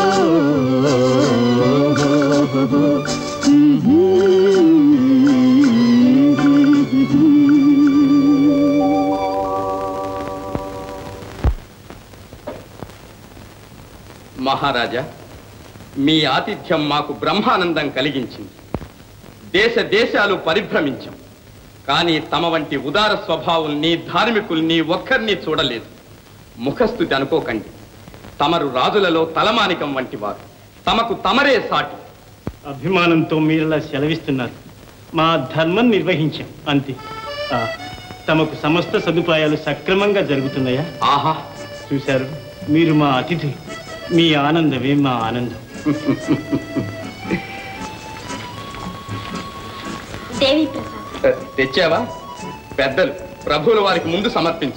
మహారాజా, మీ ఆతిథ్యం మాకు బ్రహ్మానందం కలిగించింది. దేశ దేశాలు పరిభ్రమించాం, కానీ తమ వంటి ఉదార స్వభావుల్ని ధార్మికుల్ని ఒక్కరిని చూడలేదు. ముఖస్థుతి అనుకోకండి. తమరు రాజులలో తలమానికం వంటి వారు. తమకు తమరే సాటి. అభిమానంతో మీరలా సెలవిస్తున్నారు. మా ధర్మం నిర్వహించాం అంతే. తమకు సమస్త సదుపాయాలు సక్రమంగా జరుగుతున్నాయా? ఆహా, చూశారు, మీరు మా అతిథులు. మీ ఆనందమే మా ఆనందం. దేవి ప్రసాద్ తెచ్చావా? పెద్దలు ప్రభువుల వారికి ముందు సమర్పించు.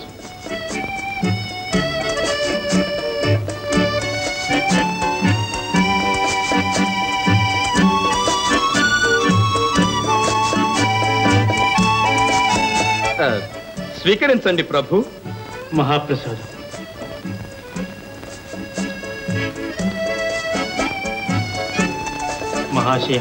స్వీకరించండి ప్రభు. మహాప్రసాదం. మహాశయ,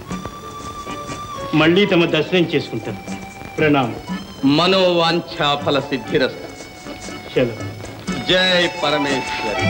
మళ్ళీ తమ దర్శనం చేసుకుంటాను. ప్రణామం. మనోవాంఛా ఫల సిద్ధిరస్తు. సెలవు. జై పరమేశ్వరి.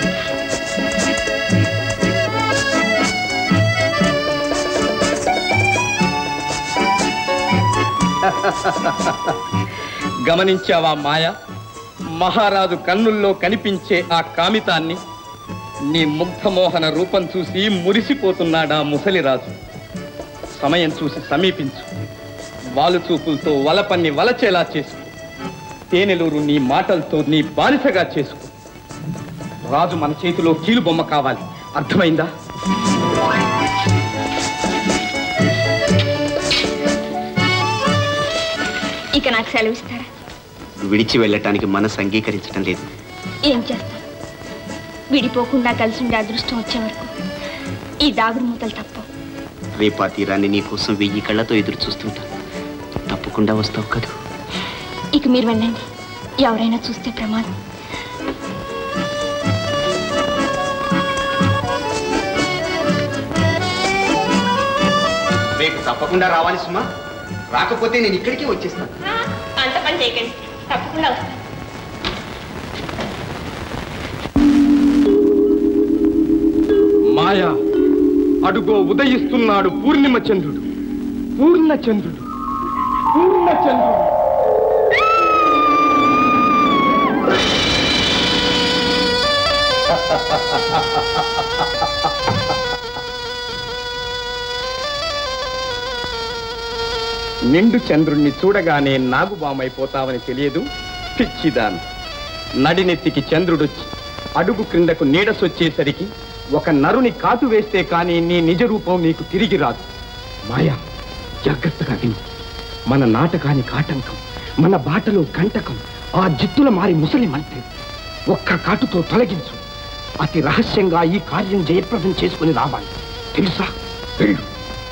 గమనించావా మాయ? మహారాజు కన్నుల్లో కనిపించే ఆ కామితాన్ని, నీ ముగ్ధమోహన రూపం చూసి మురిసిపోతున్నాడా ముసలిరాజు. సమయం చూసి సమీపించు. వాలు చూపులతో వలపన్ని వలచేలా చేసుకో. తేనెలూరు నీ మాటలతో నీ బానిసగా చేసుకో. రాజు మన చేతిలో కీలుబొమ్మ కావాలి. అర్థమైందా? ఇక నాకు సెలవిస్తారా? విడిచి వెళ్ళటానికి మనసు అంగీకరించడం లేదు. ఏం చేస్తాం? విడిపోకుండా కలిసి ఉండే అదృష్టం వచ్చే వరకు ఈ దాగుడు మూతలు తప్ప. రేపా తీరాన్ని నీకోసం 1000 కళ్ళతో ఎదురు చూస్తుంటాను. తప్పకుండా వస్తావు కదా? ఇక మీరు వెళ్ళండి. ఎవరైనా చూస్తే ప్రమాదం. రేపు తప్పకుండా రావాలి సుమా. రాకపోతే నేను ఇక్కడికే వచ్చేస్తాను. అంత పని చేయకండి, తప్పకుండా వస్తాను. మాయా, అడుగో ఉదయిస్తున్నాడు పూర్ణిమ చంద్రుడు, పూర్ణచంద్రుడు, పూర్ణచంద్రుడు. నిండు చంద్రుణ్ణి చూడగానే నాగుబామైపోతావని తెలియదు పిచ్చిదాను. నడినెత్తికి చంద్రుడొచ్చి అడుగు క్రిందకు నీడసొచ్చేసరికి ఒక నరుని కాటు వేస్తే కానీ నీ నిజ రూపం నీకు తిరిగి రాదు. మాయా, జాగ్రత్తగా విను. మన నాటకానికి ఆటంకం, మన బాటలో కంటకం ఆ జిత్తుల మారి ముసలి మంత్రి. ఒక్క కాటుతో తొలగించు. అతి రహస్యంగా ఈ కార్యం జయప్రదం చేసుకుని రావాలి. తెలుసా? వెళ్ళు.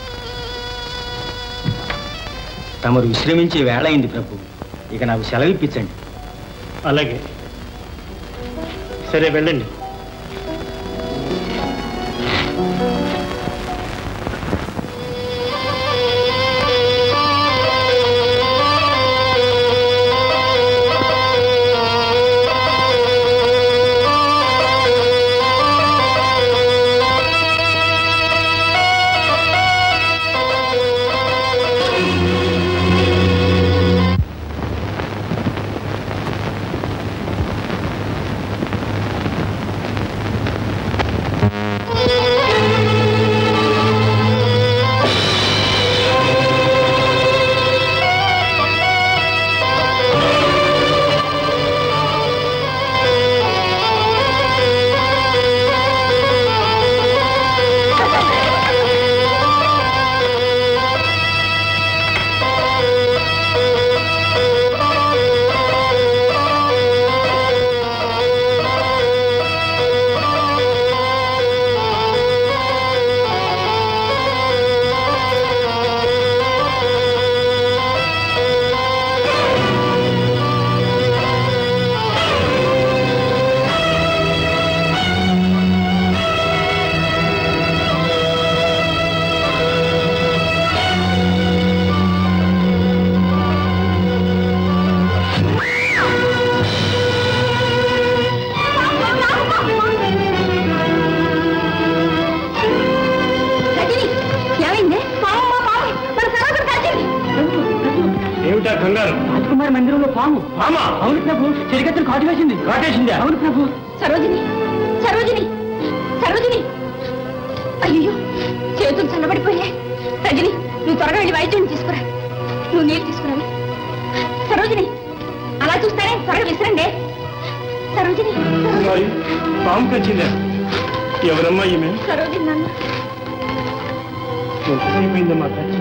తమరు విశ్రమించే వేళ అయింది ప్రభు. ఇక నాకు సెలవు ఇప్పించండి. అలాగే, సరే వెళ్ళండి. రాజకుమారి మందిరంలో పాము. అవును ప్రభు, చెరికత్తలు కాటు వేసింది. కాటేసింది? అవును ప్రభు. సరోజిని, సరోజిని, సరోజిని! అయ్యో, చేతులు చల్లబడిపోయాయి. రజని, నువ్వు త్వరగా వెళ్ళి వైద్యుని తీసుకురా. నువ్వు నీళ్ళు తీసుకురావి. సరోజిని, అలా చూస్తారే, త్వరగా విసిరండి. సరోజిని, పాము కచ్చిందా? ఎవరమ్మా ఈమె? సరోజిని నాన్న. ఎంతసేపోయిందమ్మా కచ్చి?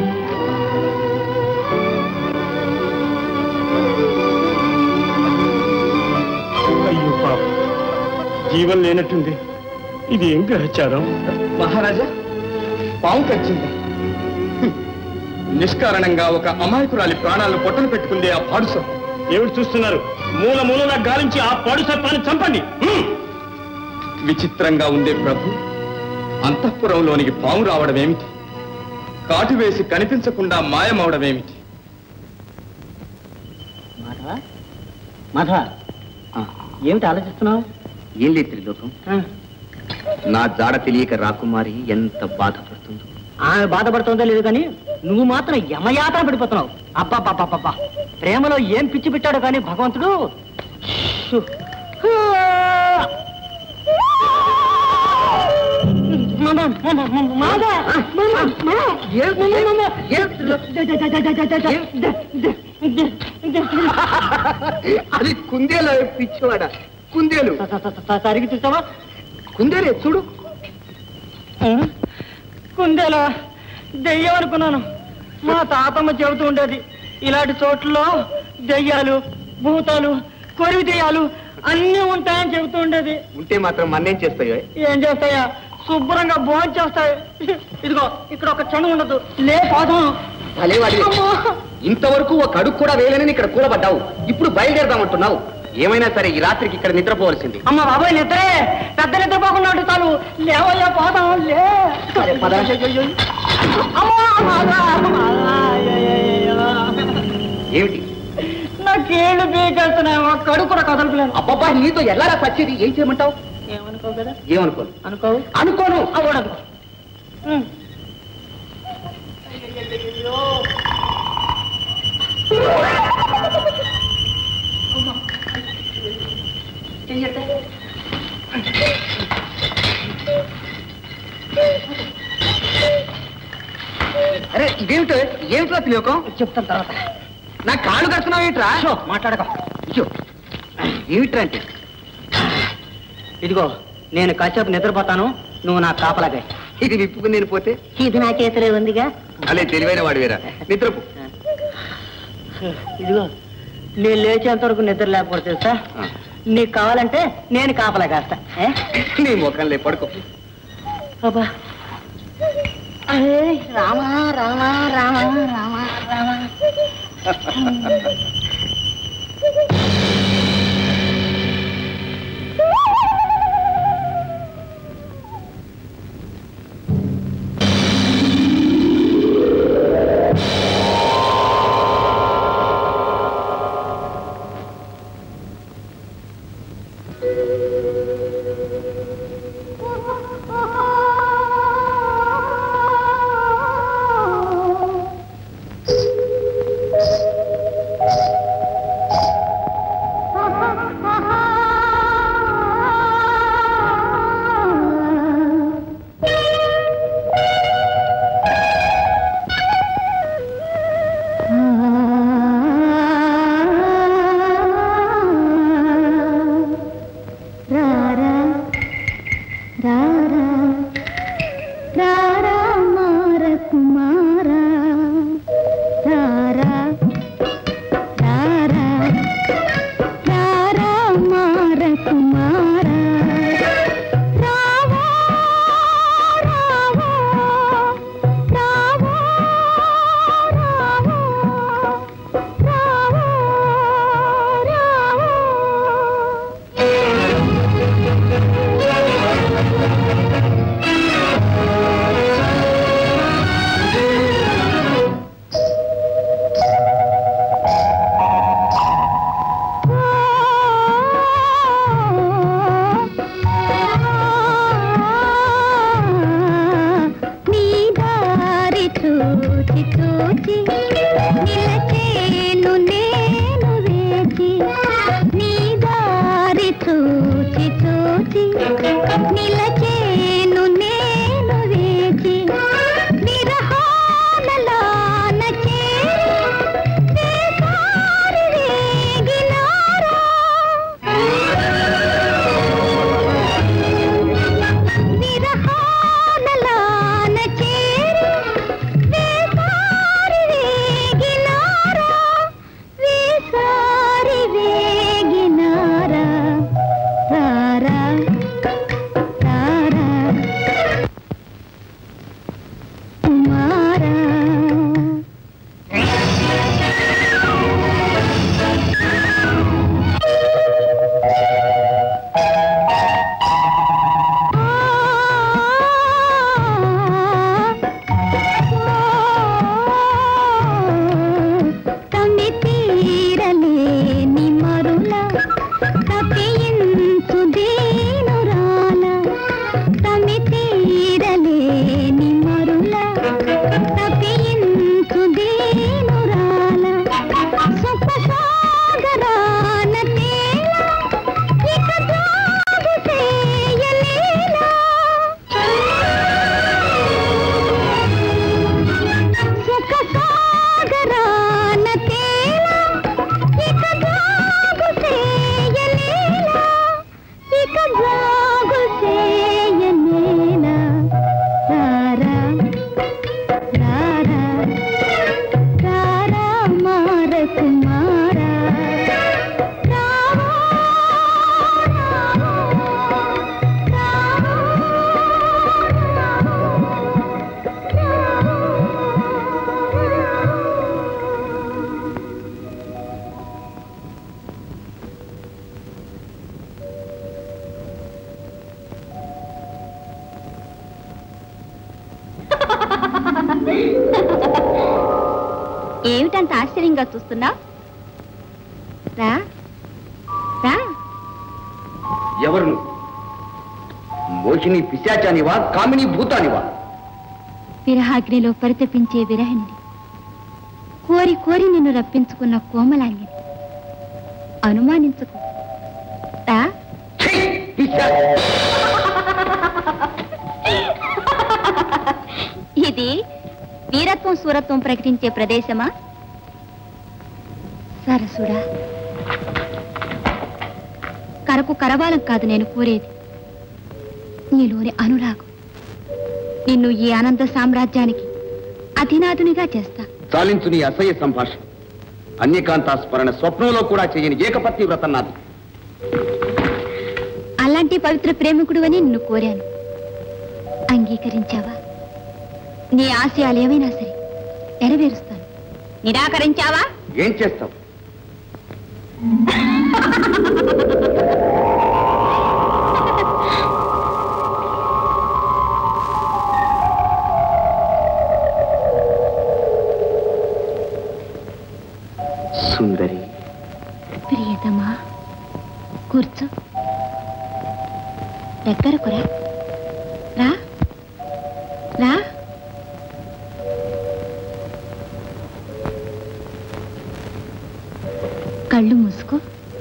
అయ్యో పాప, జీవం లేనట్టుంది. ఇది ఏం గ్రహచారం? మహారాజా, పాము కచ్చింది. నిష్కారణంగా ఒక అమాయకురాలి ప్రాణాలను పొట్టలు పెట్టుకుందే ఆ పాడుసం. ఏమిటి చూస్తున్నారు? మూల మూలలా గాలించి ఆ పాడు సర్పాన్ని చంపండి. విచిత్రంగా ఉందే ప్రభు. అంతఃపురంలోనికి పాము రావడం ఏమిటి? కాటు వేసి కనిపించకుండా మాయమవడం ఏమిటి? మాధవ, ఏమిటి ఆలోచిస్తున్నావు? ఏం లేదు త్రిలోకం, నా జాడ తెలియక రాకుమారి ఎంత బాధపడుతుందో. ఆమె బాధపడుతుందో లేదు కానీ నువ్వు మాత్రం యమయాత్ర పడిపోతున్నావు. అబ్బా, ప్రేమలో ఏం పిచ్చి పెట్టాడో కానీ భగవంతుడు. అది కుందేలు పిచ్చివాడ. కుందేలు సరిగి చూసావా? కుందేలే చూడు. కుందేలా? దెయ్యం అనుకున్నాను. మా తాతమ్మ చెబుతూ ఉండేది, ఇలాంటి చోట్లలో దెయ్యాలు, భూతాలు, కొరివి దెయ్యాలు అన్నీ ఉంటాయని చెబుతూ ఉండేది. ఉంటే మాత్రం మన్నేం చేస్తాయో? ఏం చేస్తాయా? శుభ్రంగా భోజనం చేస్తాయి. ఇదిగో ఇక్కడ ఒక క్షణం ఉండదు. లే పోదాం. ఇంతవరకు ఒక అడుగు కూడా వేయలేనని ఇక్కడ కూలబడ్డావు. ఇప్పుడు బయలుదేరదామంటున్నావు. ఏమైనా సరే ఈ రాత్రికి ఇక్కడ నిద్రపోవలసింది. అమ్మ బాబాయ్, నిద్రే పెద్ద నిద్రపోకుండా చాలు. లేవయ్యా పోదాం. లే. ఏమిటి? నా కేళ్ళు బీకేస్తున్నాయో కడుపు కూడా కదలలేదు. అబ్బబ్బా నీతో ఎలా పచ్చేది? ఏం చేయమంటావు? ఏమనుకో కదా. ఏమనుకోను? అనుకోవు. అనుకోను. అవడదు. అరే ఇదేమిటో ఏమిటో తినోకం? చెప్తాను తర్వాత. నా కాళ్ళు కడుతున్నావు ఏమిట్రా? మాట్లాడక. ఏమిట్రా అంటే? ఇదిగో నేను కాసేపు నిద్రపోతాను, నువ్వు నా కాపలాగా. ఇది విప్పుకుని నేను పోతే? ఇది నా చేతిలో ఉందిగా. అలే తెలివైన వాడు వేరా. నిద్రపో. ఇదిగో నేను లేచేంత వరకు నిద్ర లేకపోతే తెలుసా, నీకు కావాలంటే నేను కాపలా కాస్తా. నీ ముఖంలే పడుకో. అబ్బా రామా రామా రామా రామా రామా. ఏమిటంత ఆశ్చర్యంగా చూస్తున్నావు? రా రా. ఎవరు నువ్వు? మోహిని పిశాచానివా, కామిని భూతానివా? విరహాగ్నిలో పరితపించే విరహిణిని, కోరి కోరి నిన్ను రప్పించుకున్న కోమలాంగిని. అనుమానించుకు. రా. ఇది వీరత్వం సూరత్వం ప్రకటించే ప్రదేశమా? సరసుడా, కరకు కరవాలం కాదు నేను కోరేది, నీలోని అనురాగం. నిన్ను ఈ ఆనంద సామ్రాజ్యానికి అధినాథునిగా చేస్తా. చాలించు నీ అసహ్య సంభాషణ. అన్యకాంతా స్మరణ స్వప్నంలో కూడా చేయని ఏకపత్ని వ్రతం నాది. అలాంటి పవిత్ర ప్రేమికుడు అని నిన్ను కోరాను. అంగీకరించావా? నీ ఆశయాలు ఏమైనా సరే నెరవేరుస్తాను. నిరాకరించావా? ఏం చేస్తావు? సుందరి, ప్రియతమా, కూర్చో. దగ్గరకు రా. రా రా. కళ్ళు మూసుకో.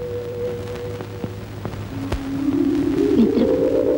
నిద్రపో.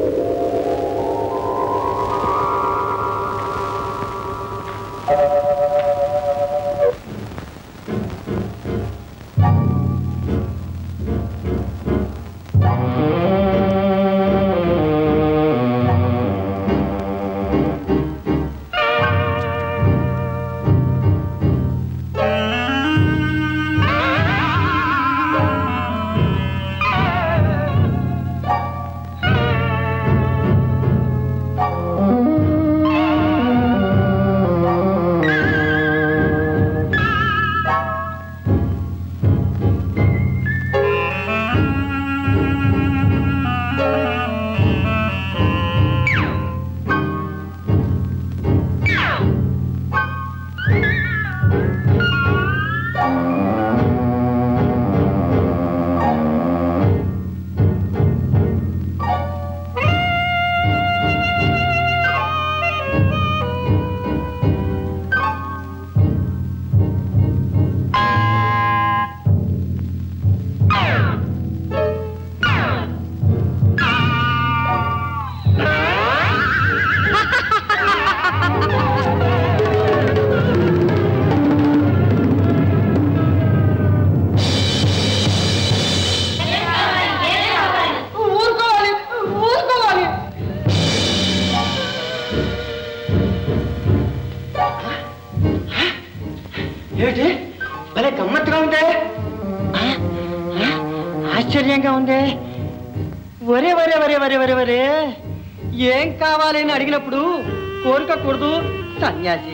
ఆశ్చర్యంగా ఉంది. వరే వరే వరే వరే వరే వరే, ఏం కావాలని అడిగినప్పుడు కోరుకోకూడదు సన్యాసి.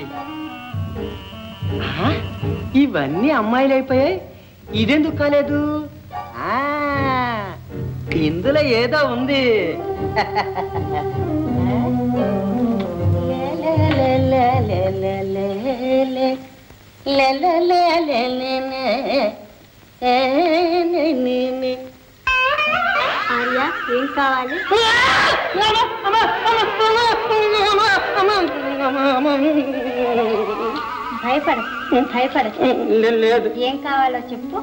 ఇవన్నీ అమ్మాయిలు అయిపోయాయి, ఇదెందుకు కాలేదు? ఇందులో ఏదో ఉంది. ఆర్య, ఏం కావాలి? భయపడ. లేదు. ఏం కావాలో చెప్పు.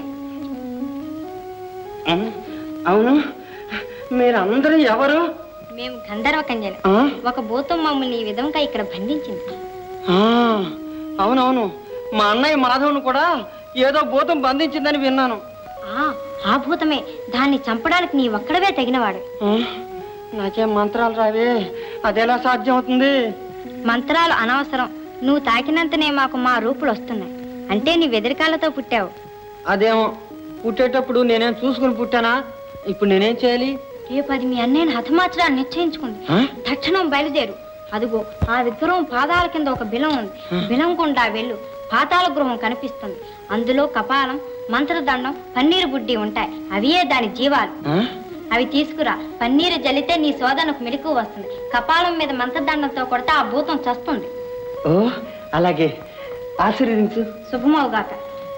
అవును, మీరందరూ ఎవరు? మేము గంధర్వ కన్యలు. ఒక భూతం మమ్మల్ని ఈ విధంగా ఇక్కడ బంధించింది. అవునవును, మా అన్నయ్య మాధవ్ను కూడా ఏదో భూతం బంధించిందని విన్నాను. ఆ భూతమే, దాన్ని చంపడానికి నీ ఒక్కడవే తగినవాడు. నాకేం మంత్రాలు రావే, అదెలా సాధ్యం అవుతుంది? మంత్రాలు అనవసరం. నువ్వు తాకినంతనే మాకు మా రూపులు వస్తున్నాయి. అంటే నీ వెదరికాలతో పుట్టావు. అదేమో, పుట్టేటప్పుడు నేనేం చూసుకుని పుట్టానా? ఇప్పుడు నేనేం చేయాలి? రేపు అది మీ అన్నయ్యని హతమార్చడానికి నిశ్చయించుకుంది. తక్షణం బయలుదేరు. అదిగో ఆ విగ్రహం పాదాల కింద ఒక బిలం ఉంది. బిలం గుండా వెళ్ళు, పాతాళ గృహం కనిపిస్తుంది. అందులో కపాలం, మంత్రదండం, పన్నీరు బుడ్డి ఉంటాయి. అవియే దాని జీవాలు. అవి తీసుకురా. పన్నీరు జల్లితే నీ సోదనకు మెలకు వస్తుంది. కపాలం మీద మంత్రదండంతో కొడితే ఆ భూతం చస్తుంది. ఓ అలాగే. ఆశీర్వదించు. శుభమవుగాక.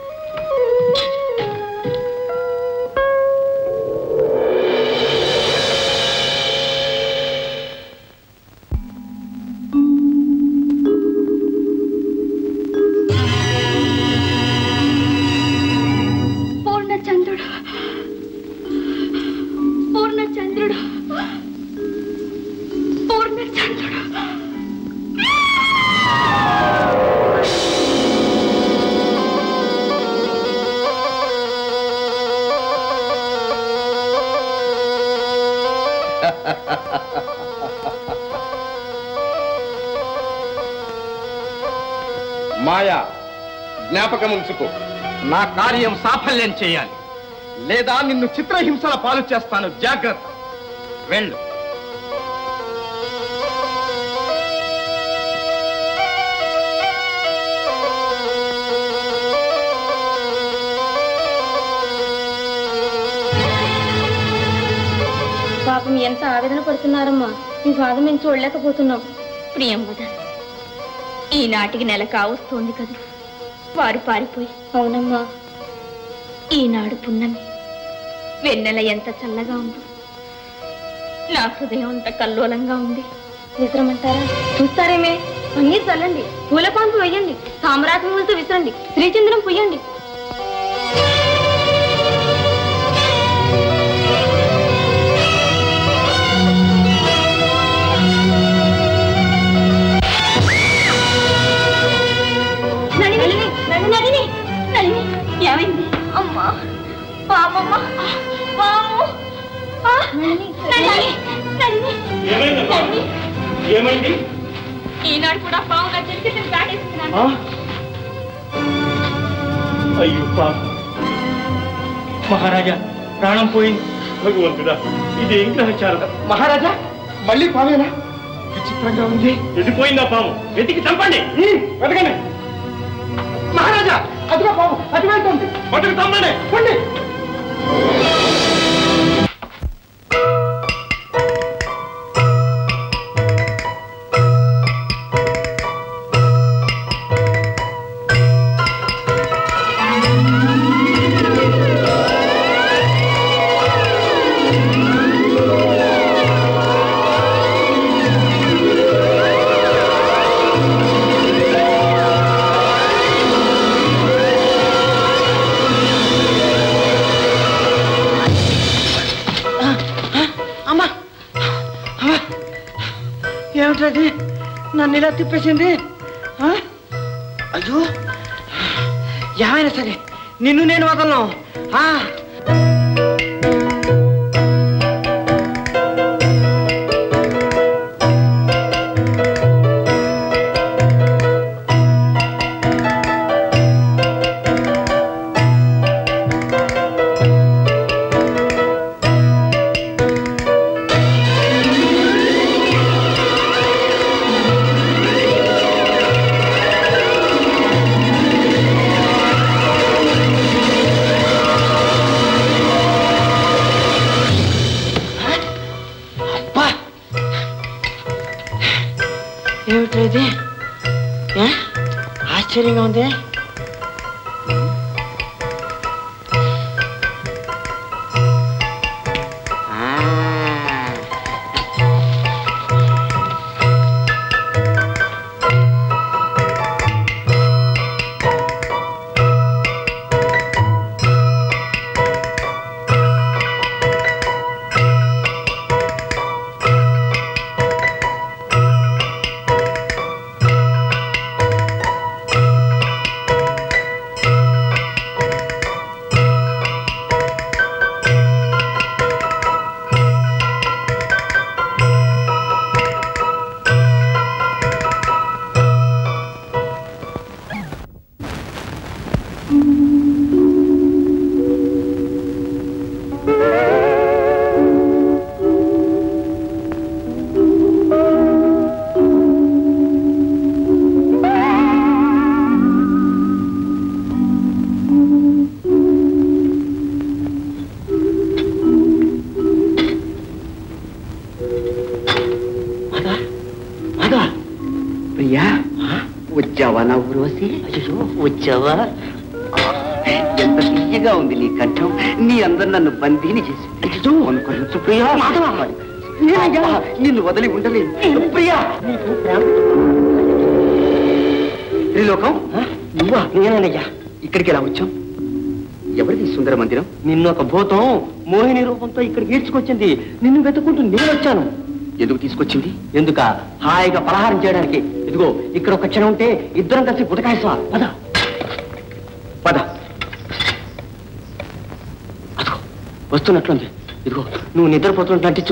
పూర్ణచంద్రుడు పూర్ణచంద్రుడు పూర్ణచంద్రుడు మాయా, జ్ఞాపకం ఉంచుకో. నా కార్యం సాఫల్యం చేయాలి, లేదా నిన్ను చిత్రహింసల పాలు చేస్తాను. జాగ్రత్త. వెళ్ళు. పాపం ఎంత ఆవేదన పడుతున్నారమ్మా. మీ బాధ మేము చూడలేకపోతున్నాం. ప్రియంవద, ఈనాటికి నెల కావస్తోంది కదా, వారు పారిపోయి. అవునమ్మా, ఈనాడు పున్నమి, వెన్నెల ఎంత చల్లగా ఉందో, నా హృదయం అంత కల్లోలంగా ఉంది. విసరమంటారా? చూస్తారేమే, అన్నీ చల్లండి, పూలపాన్పు వేయండి, తామరాకు పూలతో విసరండి, శ్రీచంద్రం పుయ్యండి. ఏమైంది అమ్మా? పామమ్మ, పాము. ఏమైంది? ఈనాడు కూడా పాము నా చెల్లి దాటేస్తున్నాను. అయ్యో పాప, మహారాజా ప్రాణం పోయింది. భగవంతుడా, ఇదేం గ్రహచారం? మహారాజా, మళ్ళీ పామేనా? విచిత్రంగా ఉంది. ఎదిపోయిందా పాము? వెతికి చంపండి. వెతకండి. మహారాజా, అదిగో పాము, అది వెళ్తుంది. పట్టుకు చంపండి. పండి. ఏమిటది నన్ను ఇలా తిప్పేసింది? అయ్యో, ఏమైనా సరే నిన్ను నేను వదలను. ఏమిటది? ఆశ్చర్యంగా ఉంది. వచ్చావా నా ఊర్వశి? వచ్చావా? ఎంత తీయగా ఉంది నీ కంఠం. నీ అందరు నన్ను బందీని చేసి అనుకరించు ప్రియా. నిన్ను వదిలి ఉండలేదు ప్రియా. త్రిలోకం నువ్వా? నేనయ్యా. ఇక్కడికి ఎలా వచ్చావు? ఎవరిది సుందర మందిరం? నిన్ను ఒక భూతం మోహిని రూపంతో ఇక్కడికి ఈడ్చుకొచ్చింది. నిన్ను వెతుక్కుంటూ నేను వచ్చాను. ఎందుకు తీసుకొచ్చింది? ఎందుక? హాయిగా పలహారం చేయడానికి. ఇదిగో ఇక్కడ ఒక క్షణం ఉంటే ఇద్దరం కలిసి గుటకాయసా. పద పద. అదిగో వస్తున్నట్లుంది. ఇదిగో నువ్వు నిద్రపోతున్నట్టు నటించు.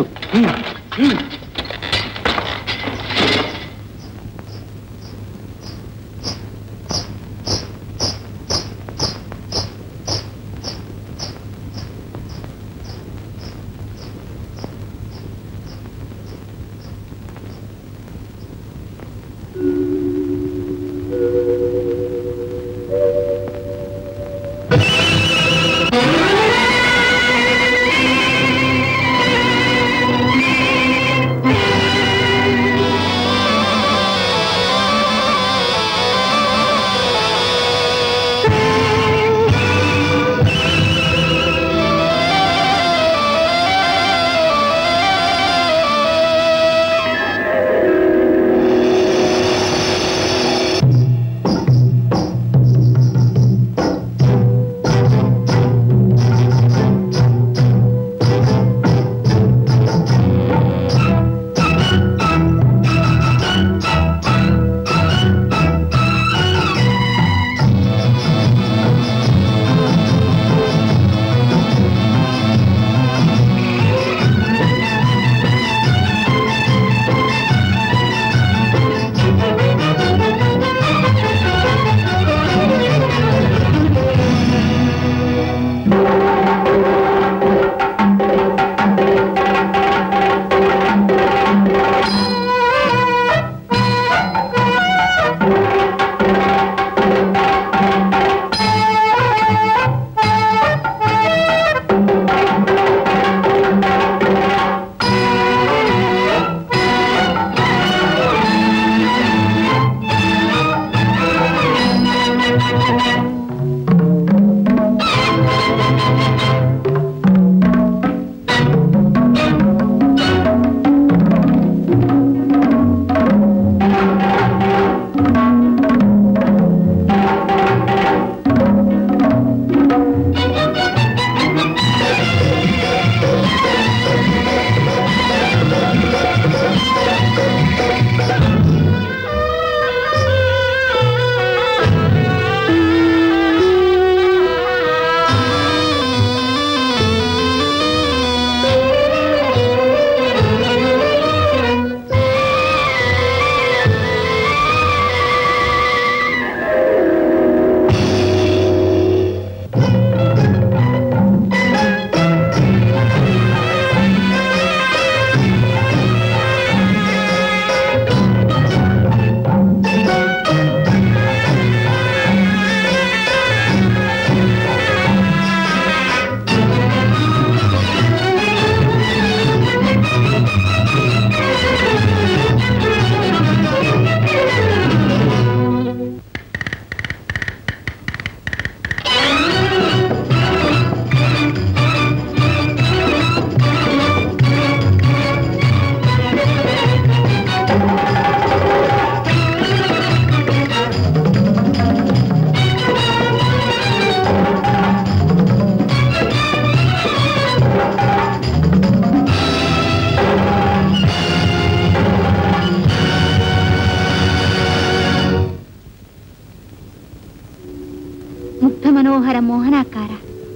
మనోహర మోహనాకార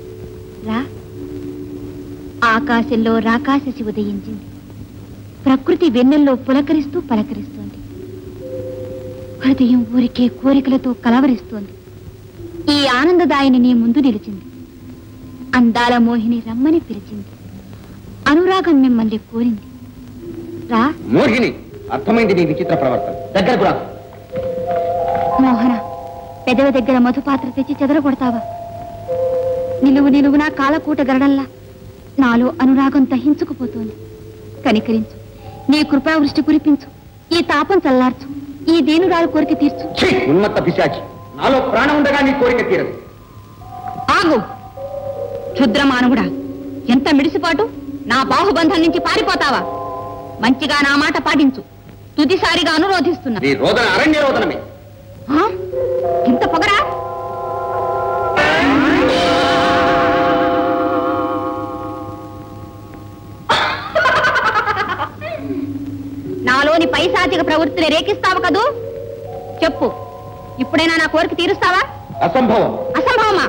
రా. ఆకాశంలో రాకాశసి ఉదయించింది. ప్రకృతి వెన్నెల్లో పులకరిస్తూ పలకరిస్తోంది. హృదయం ఊరికే కోరికలతో కలవరిస్తోంది. ఈ ఆనందదాయిని నీ ముందు నిలిచింది. అందాల మోహిని రమ్మని పిలిచింది. అనురాగం మిమ్మల్ని కోరింది. రా మోహిని. అర్థమైంది నీ విచిత్ర ప్రవర్తన. దగ్గరకు రా. మోహన, పెదవి దగ్గర మధుపాత్ర తెచ్చి చెదరగొడతావా? నిలువునా కాలకూట గరడల్లా నాలో అనురాగం దహించుకుపోతోంది. కనికరించు, నీ కృపావృష్టి కురిపించు, ఈ తాపం చల్లార్చు. ఈ దీనురాలు కోరిక తీర్చు. ఉన్నత పిశాచి, నాలో ప్రాణం ఉండగా నీ కోరిక తీరదు. ఆగు క్షుద్రమానవుడా, ఎంత మిడిసిపాటు! నా బాహుబంధం నుంచి పారిపోతావా? మంచిగా నా మాట పాటించు. తుదిసారిగా అనురోధిస్తున్నా. నీ రోదన అరణ్య రోదనమే. ఇంత పొగరా? నాలోని పైశాచిక ప్రవృత్తిని రేకిస్తావు కదూ? చెప్పు, ఇప్పుడైనా నా కోరిక తీరుస్తావా? అసంభవం. అసంభవమా?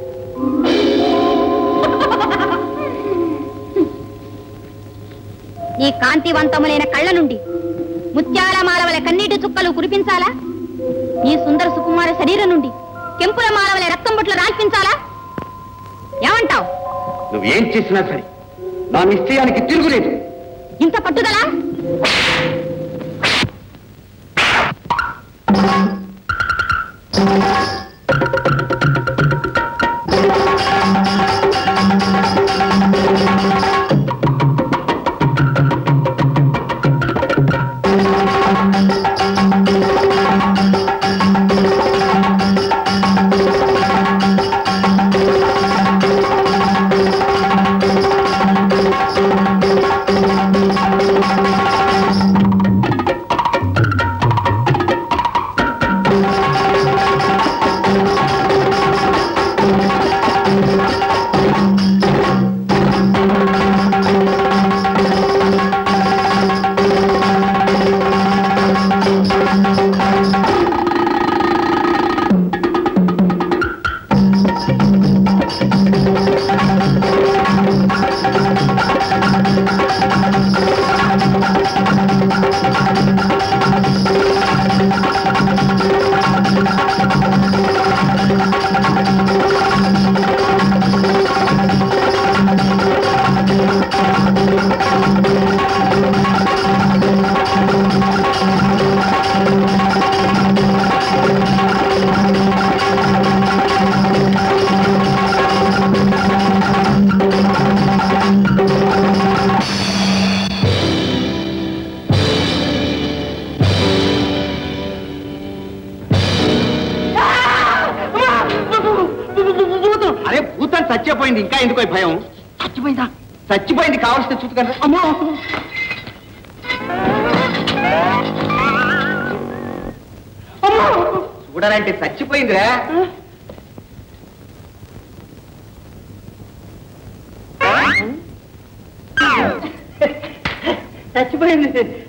నీ కాంతివంతములైన కళ్ళ నుండి ముత్యాల మాలవల కన్నీటి చుక్కలు కురిపించాలా? నీ సుందర సుకుమార శరీరం నుండి కెంపుల మాలవల రక్తం బొట్లు రాల్పించాలా? ఏమంటావు? నువ్వేం చేసినా సరే నా నిశ్చయానికి తిరుగులేదు. ఇంత పట్టుదల? అరే భూతాన్ని చచ్చిపోయింది, ఇంకా ఎందుకో భయం? చచ్చిపోయిందా? చచ్చిపోయింది, కావాల్సిన చూసు కదా. అమ్మో చూడాలంటే చచ్చిపోయిందిరా. చచ్చిపోయింది.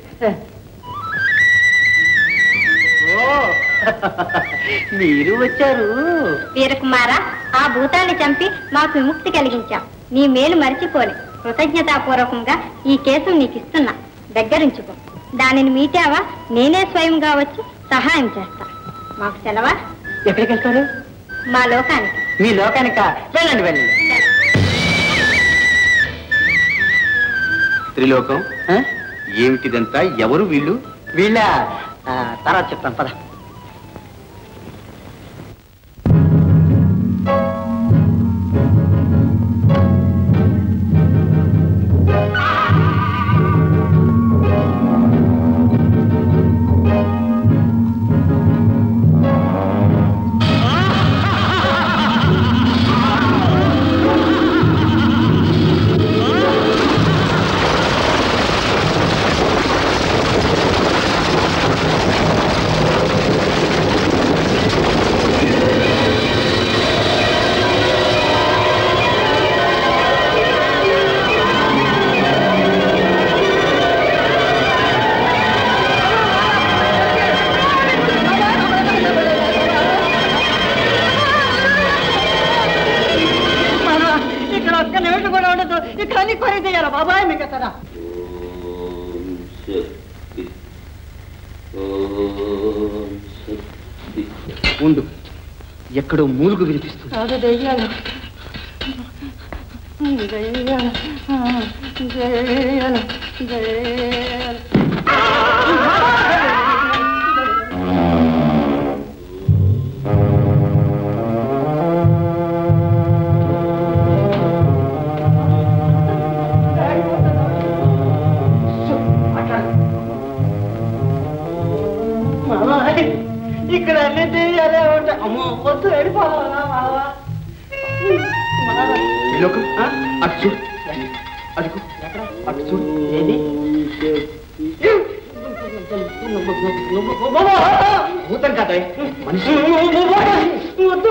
మీరు వచ్చారు. వీరకుమారా, ఆ భూతాన్ని చంపి మాకు విముక్తి కలిగించాం. నీ మేలు మరిచిపోని కృతజ్ఞతాపూర్వకంగా ఈ కేసు నీకు ఇస్తున్నా, దగ్గరించుకో. దానిని మీటావా నేనే స్వయంగా వచ్చి సహాయం చేస్తా. మాకు సెలవా? ఎక్కడికి వెళ్తారు? మా లోకానికి. మీ లోకానిక? వెళ్ళండి వెళ్ళండి. త్రిలోకం ఏమిటిదంతా? ఎవరు వీళ్ళు? వీళ్ళ తర్వాత చెప్తాను పద. ఉండు, ఎక్కడో మూలుగు వినిపిస్తుంది. అమ్మో వద్దు వెళ్ళిపోవాలా అటు చూడు అడుగు అటు చూడు ఏది భూతం కాదా మనిషి వద్దు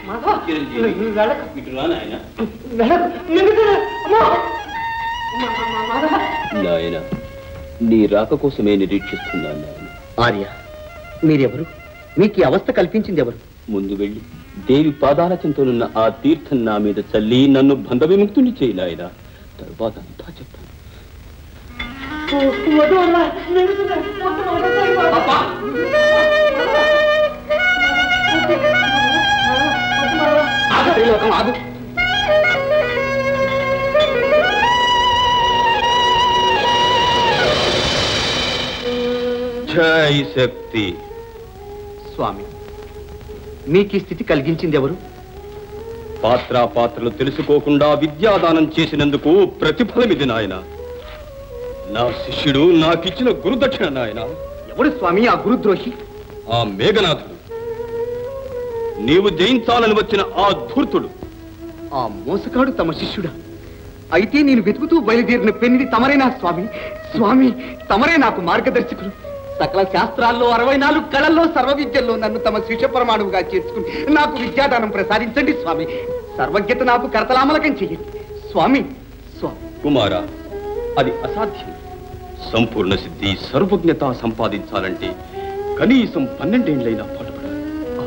నాయన నీ రాక కోసమే నిరీక్షిస్తున్నాను నాయన. ఆర్య మీరెవరు? మీకు ఈ అవస్థ కల్పించింది ఎవరు? ముందు వెళ్ళి దేవి పాదాల చెంతనున్న ఆ తీర్థం నా మీద చల్లి నన్ను బంధ విముక్తుని చేయి నాయన. తరువాత అంతా చెప్తాను. ఆగు. జై శక్తి. స్వామి మీకు ఈ స్థితి కలిగించింది ఎవరు? పాత్రలు తెలుసుకోకుండా విద్యాదానం చేసినందుకు ప్రతిఫలమిది నాయన. నా శిష్యుడు నాకిచ్చిన గురుదక్షిణ నాయన. ఎవరు స్వామి ఆ గురుద్రోహి? ఆ మేఘనాథుడు. నీవు జయించాలని వచ్చిన ఆ ధూర్తుడు. ఆ మోసగాడు తమ శిష్యుడా? అయితే నేను వెతుకుతూ బయలుదేరిన పెన్నిది తమరేనా స్వామి? స్వామి తమరే నాకు మార్గదర్శకులు. సకల శాస్త్రాల్లో 64 కళల్లో సర్వ విద్యల్లో నన్ను తమ శిష్య పరమాణువుగా చేర్చుకుని నాకు విద్యాదానం ప్రసాదించండి స్వామి. సర్వజ్ఞత నాకు కరతలామలకం చెయ్యండి స్వామి. స్వామి కుమారా, అది అసాధ్యం. సంపూర్ణ సిద్ధి సర్వజ్ఞత సంపాదించాలంటే కనీసం 12 ఏళ్లైనా పాటుపడాలి.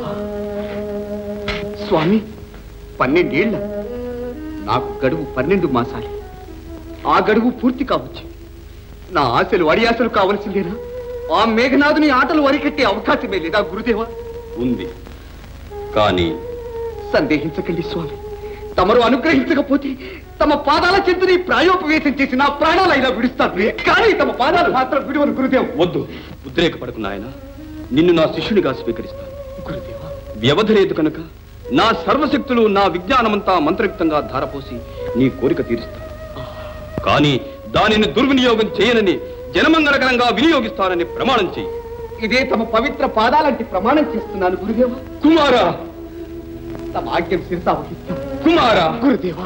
స్వామి 12 ఏళ్ల? నాకు గడువు 12 మాసాలే. ఆ గడువు పూర్తి కావచ్చు. నా ఆశలు అడియాసలు కావలసిందేనా? ఆ మేఘనాథుని ఆటలు వరికట్టే అవకాశమే లేదా గురుదేవా? ఉంది. కానీ సందేహించకండి స్వామి. తమరు అనుగ్రహించకపోతే తమ పాదాల చెంతని ప్రాయోపవేశం చేసి నా ప్రాణాలైనా విడుస్తాను. కానీ తమ పాదాలు మాత్రం విడువను గురుదేవ. వద్దు, ఉద్రేకపడకు నాయన. నిన్ను నా శిష్యునిగా స్వీకరిస్తాను. గురుదేవా వ్యవధి లేదు కనుక నా సర్వశక్తులు నా విజ్ఞానమంతా మంత్రయుక్తంగా ధారపోసి నీ కోరిక తీరుస్తాను. కానీ దానిని దుర్వినియోగం చేయనని జనమంగళకరంగా వినియోగిస్తానని ప్రమాణం చెయ్యి. ఇదే తమ పవిత్ర పాదాలంటి ప్రమాణం చేస్తున్నాను గురుదేవా. కుమారా, తమ ఆజ్ఞం శిరసావహిస్తాను. కుమారా. గురుదేవా.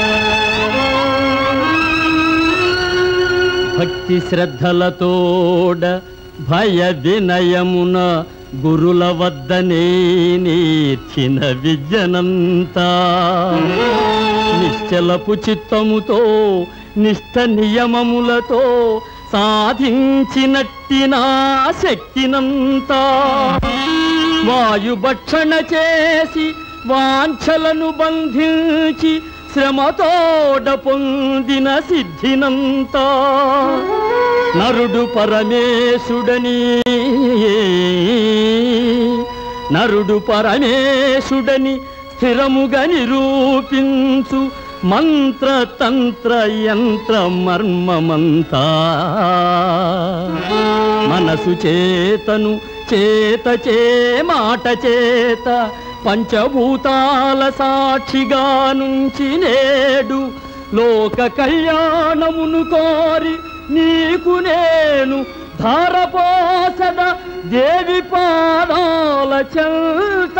భక్తి శ్రద్ధలతోడ భయ వినయమున గురుల వద్దనే నేర్చిన విద్యనంతా నిశ్చలపు చిత్తముతో నిష్ఠ నియమములతో సాధించినట్టి నా శక్తినంతా వాయుభక్షణ చేసి వాంఛలను బంధించి శ్రమతోడ పొందిన సిద్ధినంతా నరుడు పరమేశుడని స్థిరముగా నిరూపించు మంత్ర తంత్ర యంత్ర మర్మమంతా మనసు చేతను చేతచే మాట చేత పంచభూతాల సాక్షిగా నుంచి నేడు లోక కళ్యాణమును కోరి నీకు నేను ధారపోసద దేవి పాదాల చెల్త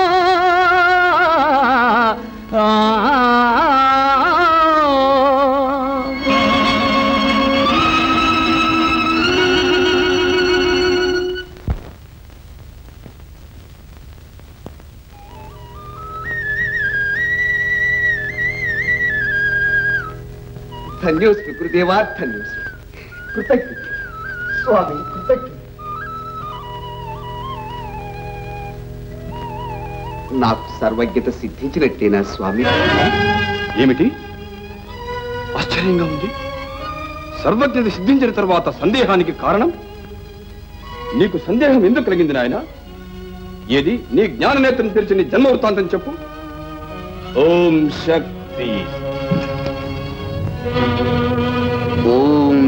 ధన్యోస్మి గురుదేవా, ధన్యోస్మి. కృతజ్ఞ స్వామి, కృతజ్ఞ. నాకు సర్వజ్ఞత సిద్ధించినట్టేనా స్వామి? ఏమిటి ఆశ్చర్యంగా ఉంది? సర్వజ్ఞత సిద్ధించిన తర్వాత సందేహానికి కారణం? నీకు సందేహం ఎందుకు కలిగింది నాయన? ఏది నీ జ్ఞాన నేత్రం తెరిచి నీ జన్మ వృత్తాంతం చెప్పు. ఓం శక్తి. ఓం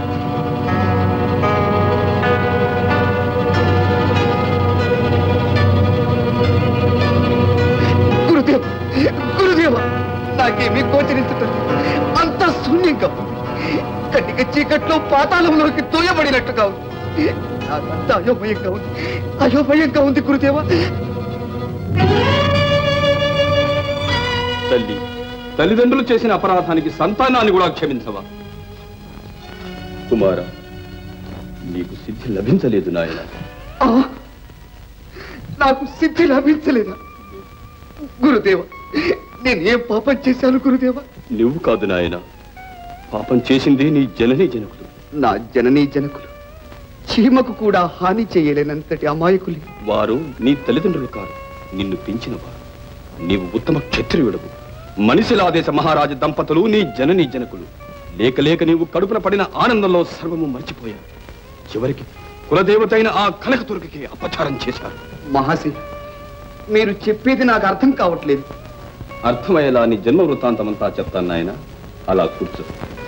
గురుదేవ, గురుదేవ, నాకేమీ గోచరించటం అంతా శూన్యంగా ఉంది. కటిక చీకట్లో పాతాళంలోకి తోయబడినట్టుగా ఉంది. నాకంతా అయోమయంగా ఉంది, అయోమయంగా ఉంది గురుదేవ. తల్లి, తల్లిదండ్రులు చేసిన అపరాధానికి సంతానాన్ని కూడా క్షమించవా? కుమార, నీకు సిద్ధి లభించలేదు నాయన. నాకు సిద్ధి లభించలేదా? గురుదేవ, నేనేం పాపం చేశాను గురుదేవ? నువ్వు కాదు నాయన, పాపం చేసింది నీ జననీ జనకులు. నా జననీ జనకులు చీమకు కూడా హాని చేయలేనంతటి అమాయకులు. వారు నీ తల్లిదండ్రులు కారు, నిన్ను పెంచినవారు. నీవు ఉత్తమ క్షత్రియుడవు. మనిషిలాదేశ మహారాజ దంపతులు నీ జననీ జనకులు. లేక లేక నీవు కడుపున పడిన ఆనందంలో సర్వము మర్చిపోయావు. చివరికి కులదేవతైన ఆ కనకదుర్గకి అపచారం చేశారు. మహాశయ, మీరు చెప్పేది నాకు అర్థం కావట్లేదు. అర్థమయ్యేలా నీ జన్మ వృత్తాంతమంతా చెప్తాను నాయన. అలా కూర్చో.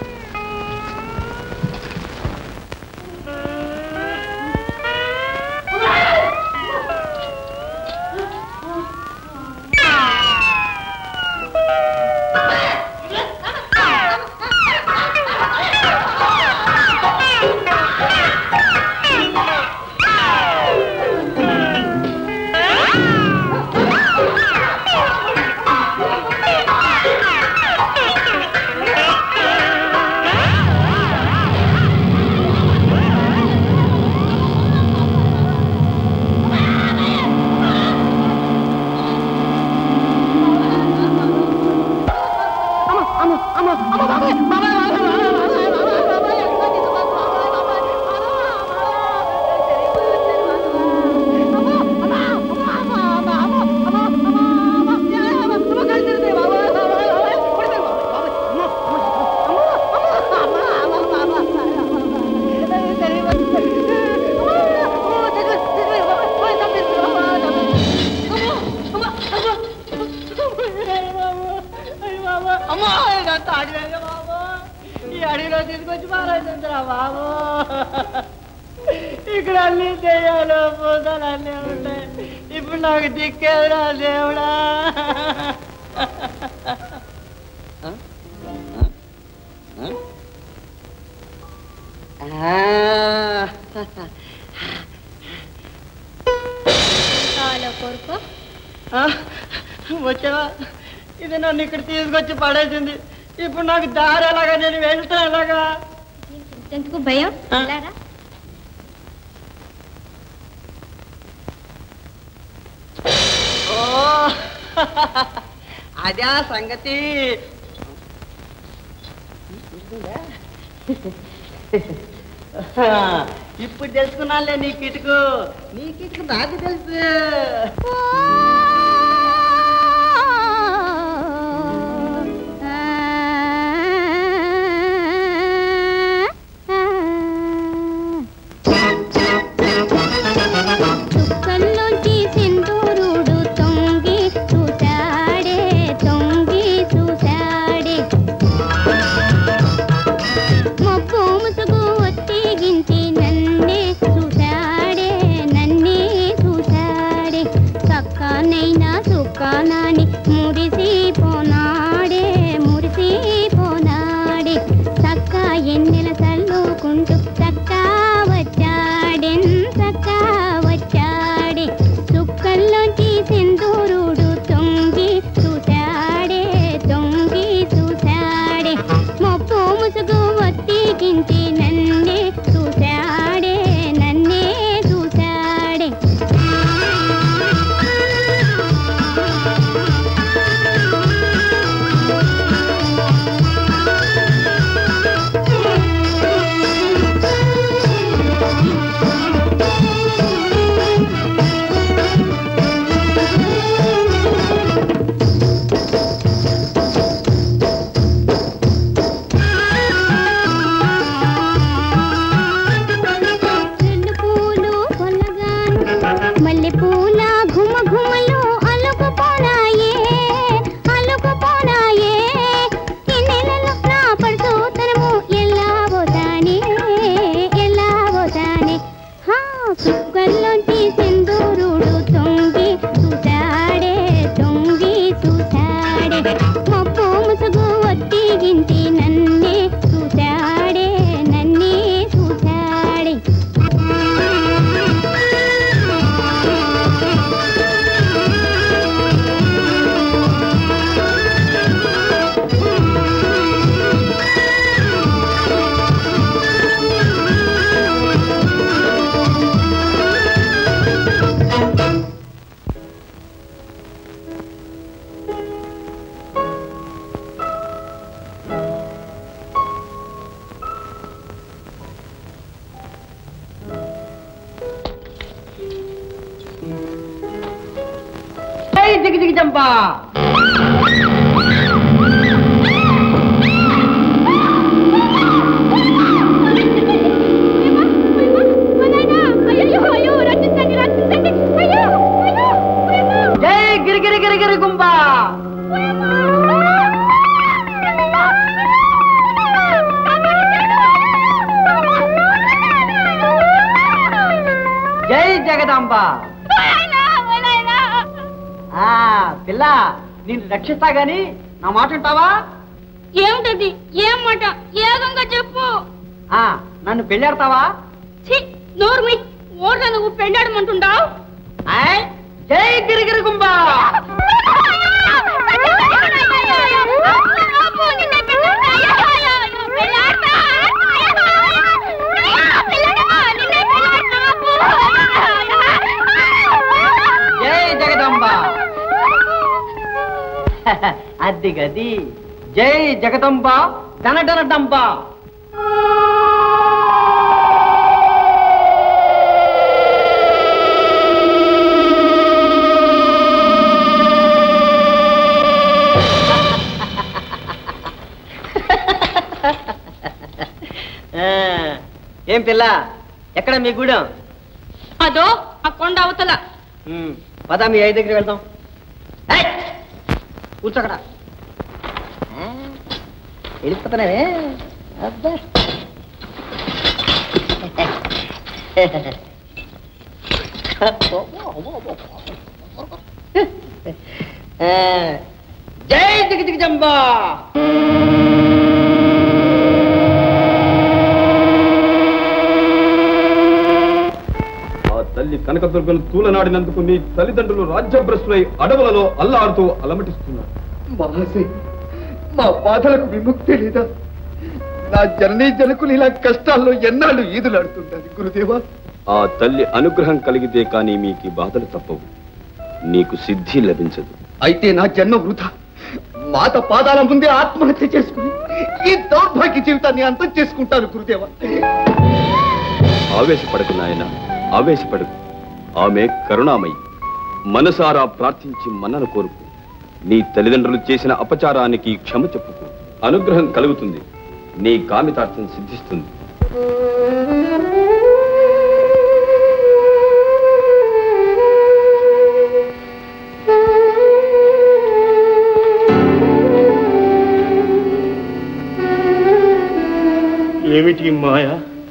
ఇక్కడ అన్ని దెయ్యాలు పూసలు అన్నీ ఉంటాయి. ఇప్పుడు నాకు దిక్కేదిరా దేవుడా. వచ్చావా? ఇది నన్ను ఇక్కడ తీసుకొచ్చి పడేసింది. ఇప్పుడు నాకు దారి ఎలాగా, నేను వెళ్తా ఎలాగా? ఎందుకు భయం? ఓ అదే సంగతి. ఇప్పుడు తెలుసుకున్నానులే నీ కిటుకు. నీ కిటుకు నాకు తెలుసు. నన్నే చూశాడే, చక్కనే జగదంబా జై గిరిగిరి గిరిగిరి గుంబా జై జగదాంబ పిల్ల నేను రక్షిస్తా గాని నా మాట ఉంటావా ఏమిటది ఏం మాట ఏదంగా చెప్పు నన్ను పెళ్ళాడతావా నోర్మి ఓర్ల నువ్వు పెళ్ళాడమంటుండావు జై గిరిగిరి గుంబా జై జగదంబ అది గది జై జగదంబ ధనధన డంబ ఏం పిల్ల ఎక్కడ మీ గూడెం అదో ఆ కొండ అవతల పదా మీ అయ్య దగ్గర వెళ్దాం కూర్చోక్కడ వెళ్ళిపోతున్నావే అబ్బా జై దిగ్ జంబా తల్లి కనకదుర్గను తూలనాడినందుకు నీ తల్లిదండ్రులు రాజ్యభ్రష్టులై అడవులలో అల్లాడుతూ అలమటిస్తున్నారు. మా బాధలకు విముక్తి లేదా? నా జననీ జనకులు ఇలా కష్టాల్లో ఎన్నాళ్ళు ఈదులాడుతుంటారు గురుదేవా. ఆ తల్లి అనుగ్రహం కలిగితే కానీ మీకు బాధలు తప్పవు, నీకు సిద్ధి లభించదు. అయితే నా జన్మ వృధా. మాత పాదాల ముందే ఆత్మహత్య చేసుకుని ఈ దౌర్భాగ్య జీవితాన్ని అంతం చేసుకుంటాను గురుదేవా. ఆవేశపడకు నాయన, ఆవేశపడకు. ఆమె కరుణామయి. మనసారా ప్రార్థించి మన్నను కోరుకు. నీ తల్లిదండ్రులు చేసిన అపచారానికి క్షమ చెప్పుకో. అనుగ్రహం కలుగుతుంది, నీ కామితార్థం సిద్ధిస్తుంది. ఏమిటి మాయ?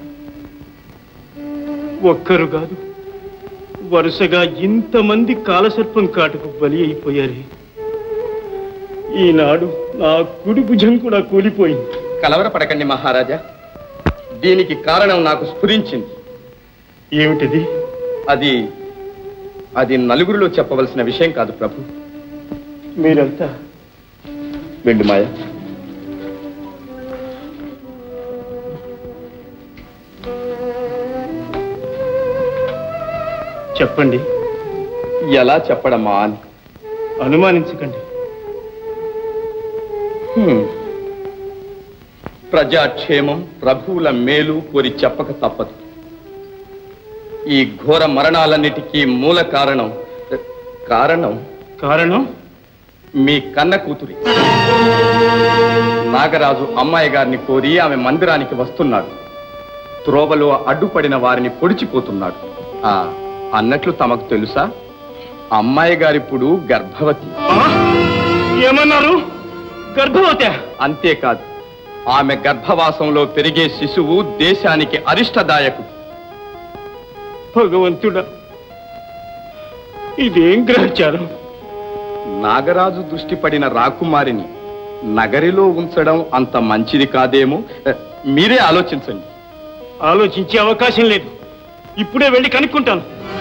ఒక్కరు కాదు, వరుసగా ఇంతమంది కాలసర్పం కాటుకు బలి అయిపోయారే. ఈనాడు నా కుడి భుజం కూడా కూలిపోయింది. కలవరపడకండి మహారాజా, దీనికి కారణం నాకు స్ఫురించింది. ఏమిటిది? అది నలుగురిలో చెప్పవలసిన విషయం కాదు ప్రభు. మీరంతా వెళ్ళు మాయ. చెప్పండి. ఎలా చెప్పడమా అని? అనుమానించకండి. ప్రజాక్షేమం, ప్రభువుల మేలు కోరి చెప్పక తప్పదు. ఈ ఘోర మరణాలన్నిటికీ మూల కారణం మీ కన్న కూతురి. నాగరాజు అమ్మాయి గారిని కోరి ఆమె మందిరానికి వస్తున్నాడు. త్రోవలో అడ్డుపడిన వారిని పొడిచిపోతున్నాడు. అన్నట్లు తమకు తెలుసా, అమ్మాయి గారిప్పుడు గర్భవతి. ఏమన్నారు? గర్భవతి? అంతేకాదు, ఆమె గర్భవాసంలో పెరిగే శిశువు దేశానికి అరిష్టదాయకుడు. భగవంతుడా, ఇదేం గ్రహచారం! నాగరాజు దృష్టి పడిన రాకుమారిని నగరిలో ఉంచడం అంత మంచిది కాదేమో. మీరే ఆలోచించండి. ఆలోచించే అవకాశం లేదు. ఇప్పుడే వెళ్ళి కనుక్కుంటాను.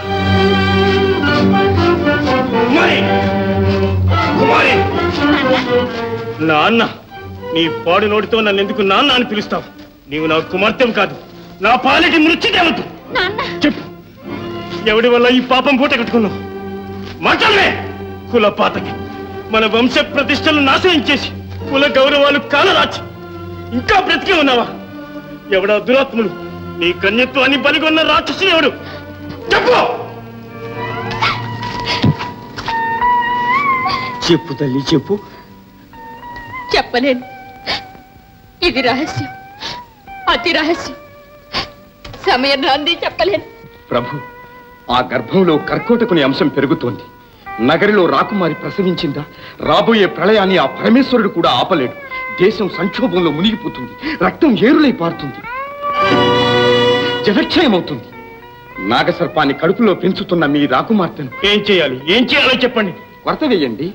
నాన్న, నీ పాడు నోటితో నన్ను ఎందుకు నాన్న అని పిలుస్తావు? నీవు నా కుమార్తెం కాదు, నా పాలిటి మృత్యుదేవత. చెప్పు, ఎవడి వల్ల ఈ పాపం పూట కట్టుకున్నావు? మాట్లాడలే. కుల పాతకి మన వంశ ప్రతిష్టలు నాశనం చేసి కుల గౌరవాలు కాలరాచి ఇంకా బ్రతికే ఉన్నావా? ఎవడా దురాత్ములు నీ కన్యత్వాన్ని బలిగొన్న రాక్షసుడు ఎవడు? చెప్పు. చెప్పు తల్లి చెప్పు. చెప్పలేను. ఇది రహస్యం, అతి రహస్యం. సమయం రాంది చెప్పలేను. ప్రభు, ఆ గర్భంలో కర్కోటకుని అంశం పెరుగుతోంది. నగరిలో రాకుమారి ప్రసవించిందా? రాబోయే ప్రళయాన్ని ఆ పరమేశ్వరుడు కూడా ఆపలేడు. దేశం సంక్షోభంలో మునిగిపోతుంది. రక్తం ఏరులై పారుతుంది. జనక్షయమవుతుంది. నాగసర్పాన్ని కడుపులో పెంచుతున్న మీ రాకుమార్తెను ఏం చేయాలో చెప్పండి. కొరత వేయండి.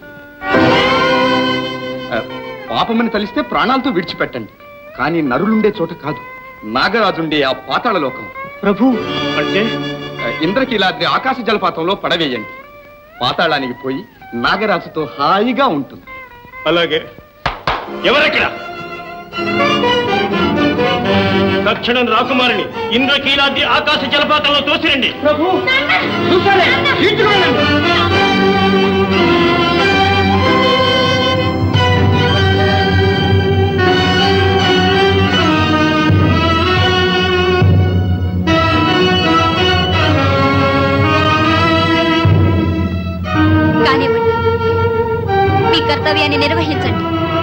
పాపమని తలిస్తే ప్రాణాలతో విడిచిపెట్టండి. కానీ నరులుండే చోట కాదు, నాగరాజుండే ఆ పాతాళ లోకం. ప్రభు అంటే ఇంద్రకీలాద్రి ఆకాశ జలపాతంలో పడవేయండి. పాతాళానికి పోయి నాగరాజుతో హాయిగా ఉంటుంది. అలాగే. ఎవరెక్కడ? తక్షణం రాకుమారిని ఇంద్రకీలాద్రి ఆకాశ జలపాతంలో తోసిరండి. ప్రభు కానివ్వండి, మీ కర్తవ్యాన్ని నిర్వహించండి.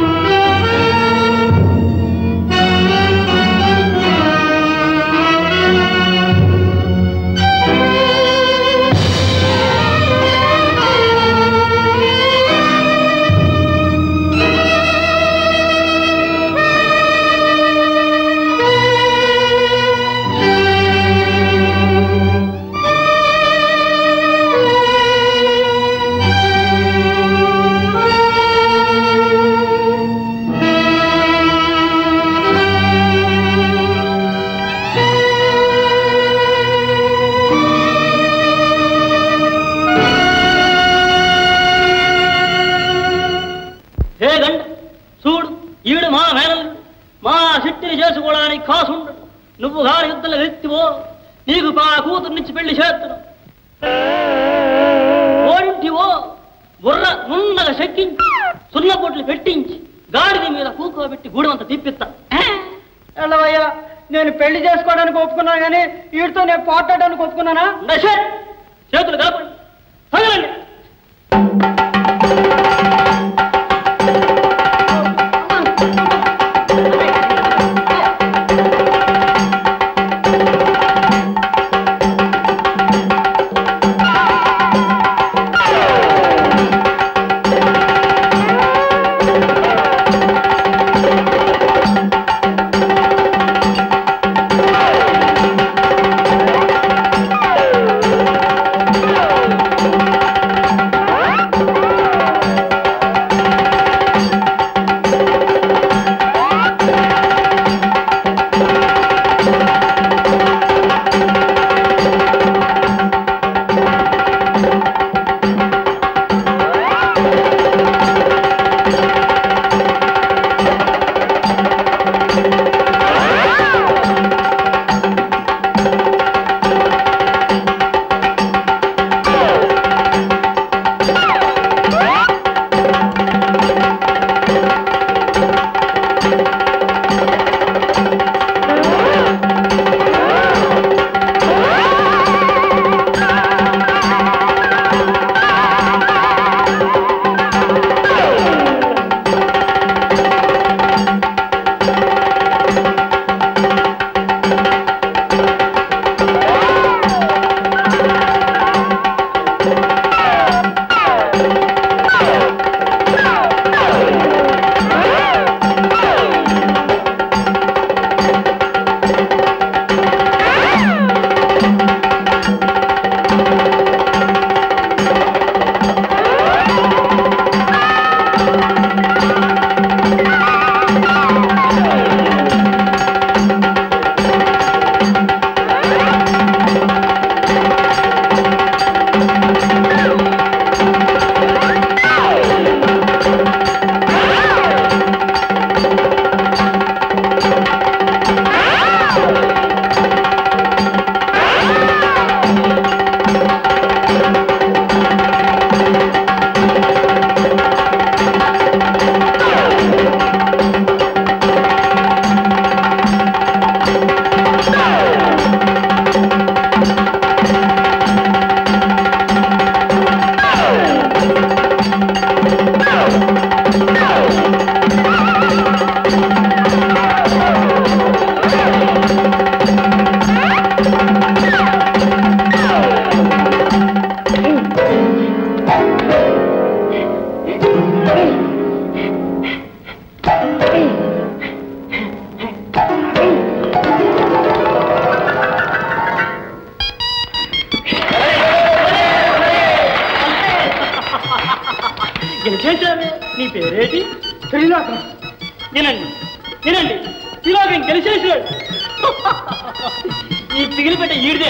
చూడు, ఈడు మా మేనల్లుడు. మా సిట్టిని చేసుకోవడానికి కాసుండు. నువ్వు గారి యుద్ధంలో వ్యక్తివో, నీకు మా కూతురు నుంచి పెళ్లి చేస్తున్నావు. ఓడింటివో బుర్ర నున్నగా చెక్కించి సున్నపోట్లు పెట్టించి గాడిద మీద కూకోబెట్టి గూడమంతా తిప్పిస్తా. ఎల్లవయ్యా, నేను పెళ్లి చేసుకోవడానికి ఒప్పుకున్నాను, కానీ వీడితో నేను పోట్లాడడానికి ఒప్పుకున్నానా? చేతులు కలపండి, తగలండి. పేరేటి? త్రిలోకం. వినండి వినండి, త్రిలోకం గెలిచేసాడు. ఈ పిగిలిపెట్ట ఈడిదే.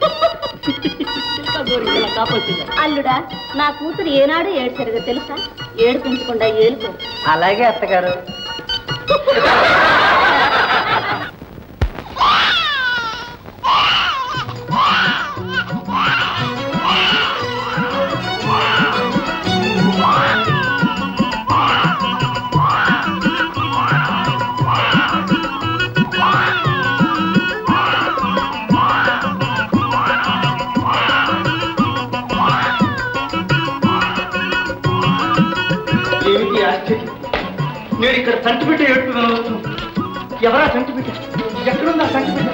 అల్లుడా, నా కూతురు ఏనాడు ఏడ్చరుగా తెలుసా? ఏడిపించకుండా ఏలుకో. అలాగే అత్తగారు. ఏమిటి ఆశ్చర్యం? నేను ఇక్కడ సంటి బిడ్డ ఏడుపుతున్నాను. ఎవరా సంటి బిడ్డ? ఎక్కడుందా సంటి బిడ్డ?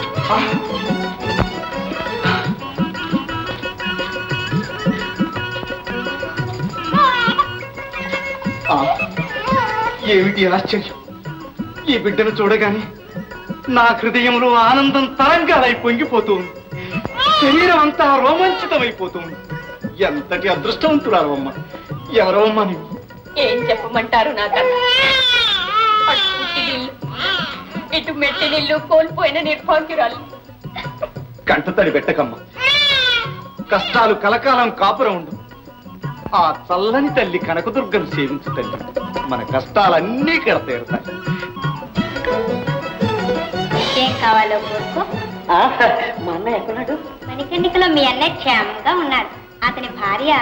ఏమిటి ఆశ్చర్యం? ఈ బిడ్డను చూడగానే నా హృదయంలో ఆనందం తరంగాలై పొంగిపోతుంది. శరీరం అంతా రోమాంచితమైపోతుంది. ఎంతటి అదృష్టవంతురాలు అమ్మ. ఎవరో అమ్మా నీవు? ఏం చెప్పమంటారు నా కథ? ఇటు మెట్టి నీళ్లు కోల్పోయిన నిర్భాగ్యురాలు. కంటతడి పెట్టకమ్మ. కష్టాలు కలకాలం కాపురం ఉండు. ఆ చల్లని తల్లి కనకదుర్గను సేవించు తల్లి. మన కష్టాలన్నీ కడతీరుతాయి. ఏం కావాలో కోరుకో. మా అన్న ఎక్కడున్నాడు? మణికండికలో మీ అన్నయ్య క్షేమంగా ఉన్నాడు. అతని భార్య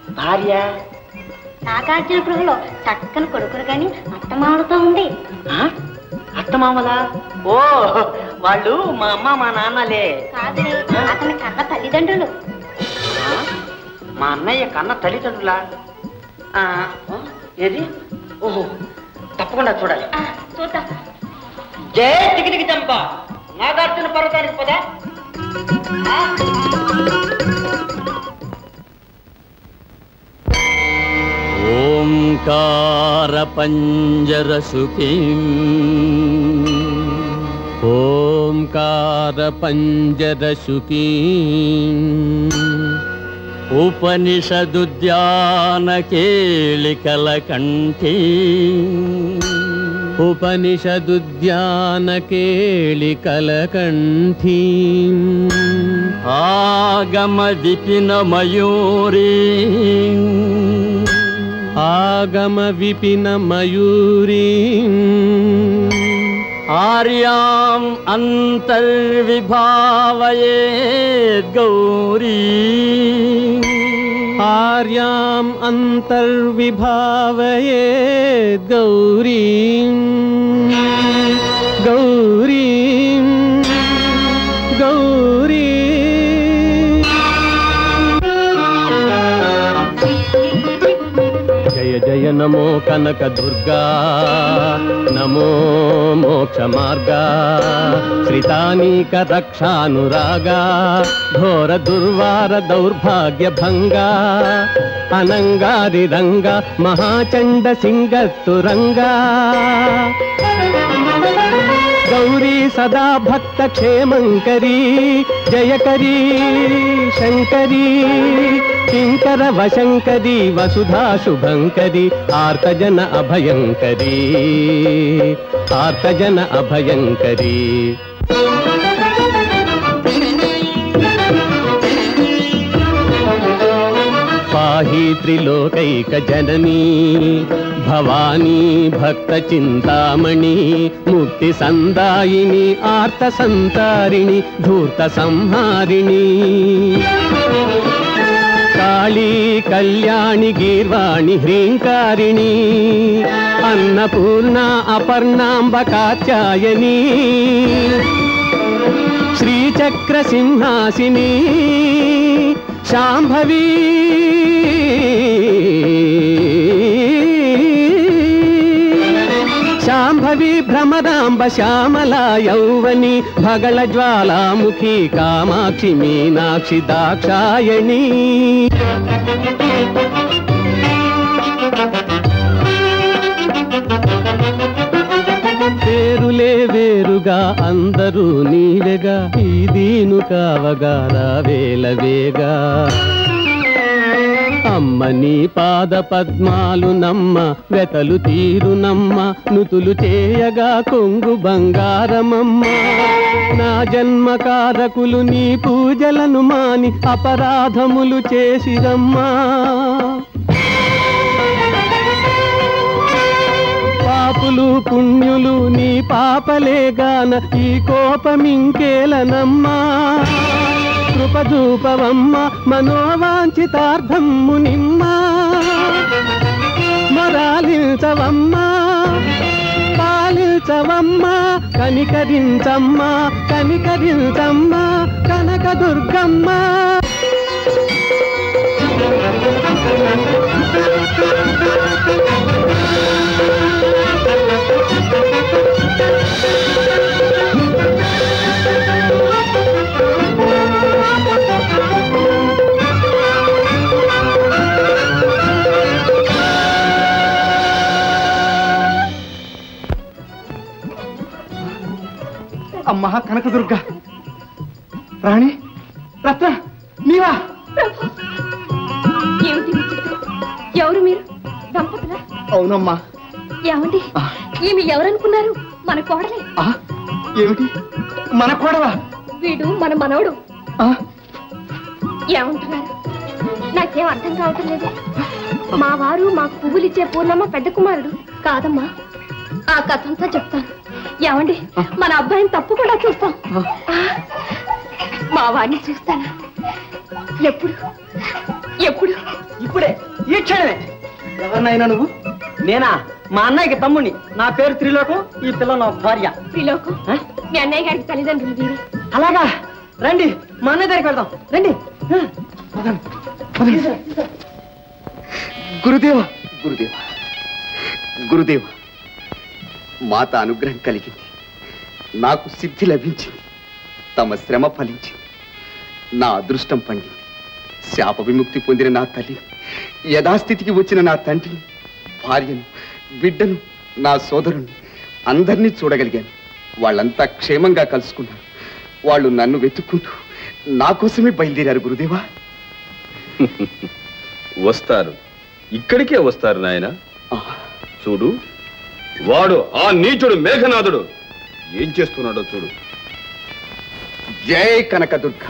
నాగార్జున గృహలో చక్కని కొడుకులు గాని అత్తమామలతో ఉంది. అత్తమామలా? ఓ, వాళ్ళు మా అమ్మ మా నాన్నలే. కాదులే, అతని కన్న తల్లిదండ్రులు. మా అన్నయ్య కన్న తల్లిదండ్రులా? ఏది? ఓహో, తప్పకుండా చూడాలి. చూద్దాం. జై టికిటికి చంప నాగార్జున పర్వతానికి పదా. ఓంకార పంజర సుఖీం, ఓంకార పంజర సుఖీం, ఉపనిషదుద్యాన కేళికల కంఠీ, ఉపనిషదుద్యాన కేళికల కంఠీ, ఆగమ విపిన మయూరీ, ఆగమ విపిన మయూరీ, ఆర్యాం అంతర్విభావయేద్ గౌరీ, ఆర్యాం అంతర్విభావయేద్ గౌరీ, గౌరీ గౌరీ. జయ జయ నమో కనక దుర్గా, నమో మోక్ష మార్గా, శ్రితానీక రక్షానురాగా, ఘోర దుర్వార దౌర్భాగ్య భంగా, అనంగారి రంగ మహాచండ సింగత్తురంగా, గౌరీ సదా భక్త క్షేమంకరీ, జయకరీ శంకరీ, కింకర వశంకరీ, వసుధా శుభంకరీ, ఆర్తజన అభయంకరీ, ఆర్తజన అభయంకరీ. పాహి త్రిలోకైక జననీ భవానీ భక్త చింతామణి, ముక్తి సందాయిని ఆర్త సంతారిణి, ధూర్త సంహారిణి, కాళీ కళ్యాణి గీర్వాణి హ్రీంకారిణి, అన్నపూర్ణ అపర్ణాంబ కాత్యాయని, శ్రీచక్ర సింహాసిని శాంభవీ, శాంభవి భ్రమరాంబ శ్యామలా యౌవని, భగళ జ్వాలాముఖి కామాక్షి మీనాక్షి దాక్షాయణి. పేరులే వేరుగా అందరూ నీవెగా, ఈ దీను కావగా రావేల వేగా, అమ్మ నీ పాద పద్మాలు నమ్మ వెతలు తీరునమ్మ నుతులు చేయగా కొంగు బంగారమమ్మ నా జన్మకారకులు నీ పూజలను మాని అపరాధములు చేసిరమ్మా పాపులు పుణ్యులు నీ పాపలేగాన ఈ కోపమింకేలనమ్మా కృపదూపవమ్మ మనోవాంఛితార్థము నిమ్మా మరాలించవమ్మా పాలించవమ్మా కనికరించమ్మా కనికరించమ్మా కనకదుర్గమ్మ అమ్మా కనకదుర్గ రాణి రత్న నీవా ఏమిటి విచిత్రం? ఎవరు మీరు దంపతులా? అవునమ్మా. ఏమండి ఈమె ఎవరనుకున్నారు? మన కోడలే. ఏమిటి మన కోడవా? వీడు మన మనవడు. ఏమంటున్నారు? నాకేం అర్థం కావటం లేదు. మా వారు మాకు పువ్వులిచ్చే పూర్ణమ్మ పెద్ద కుమారుడు కాదమ్మా. ఆ కథంతా చెప్తాను. ఏమండి మన అబ్బాయిని తప్పకుండా చూస్తాం. మా వారిని చూస్తానా? ఎప్పుడు ఎప్పుడు? ఇప్పుడే, ఈ క్షణమే. ఎవరినైనా నువ్వు? నేనా? మా అన్నయ్యకి తమ్ముడిని. నా పేరు త్రిలోకం, ఈ పిల్ల నా భార్య. త్రిలోకం మీ అన్నయ్య గారికి తల్లిదండ్రులు వీరు. అలాగా, రండి మా అన్నయ్య దగ్గరికి వెళ్దాం. రండి. గురుదేవ గురుదేవ గురుదేవ మాత అనుగ్రహం కలిగింది. నాకు సిద్ధి లభించింది. తమ శ్రమ ఫలించింది. నా అదృష్టం పండింది. శాప విముక్తి పొందిన నా తల్లి, యథాస్థితికి వచ్చిన నా తండ్రిని, భార్యను, బిడ్డను, నా సోదరుణ్ణి అందరినీ చూడగలిగాను. వాళ్ళంతా క్షేమంగా కలుసుకున్నారు. వాళ్ళు నన్ను వెతుక్కుంటూ నా కోసమే బయలుదేరారు గురుదేవా. వస్తారు, ఇక్కడికే వస్తారు నాయన. చూడు, వాడు ఆ నీచుడు మేఘనాథుడు ఏం చేస్తున్నాడో చూడు. జై కనకదుర్గ.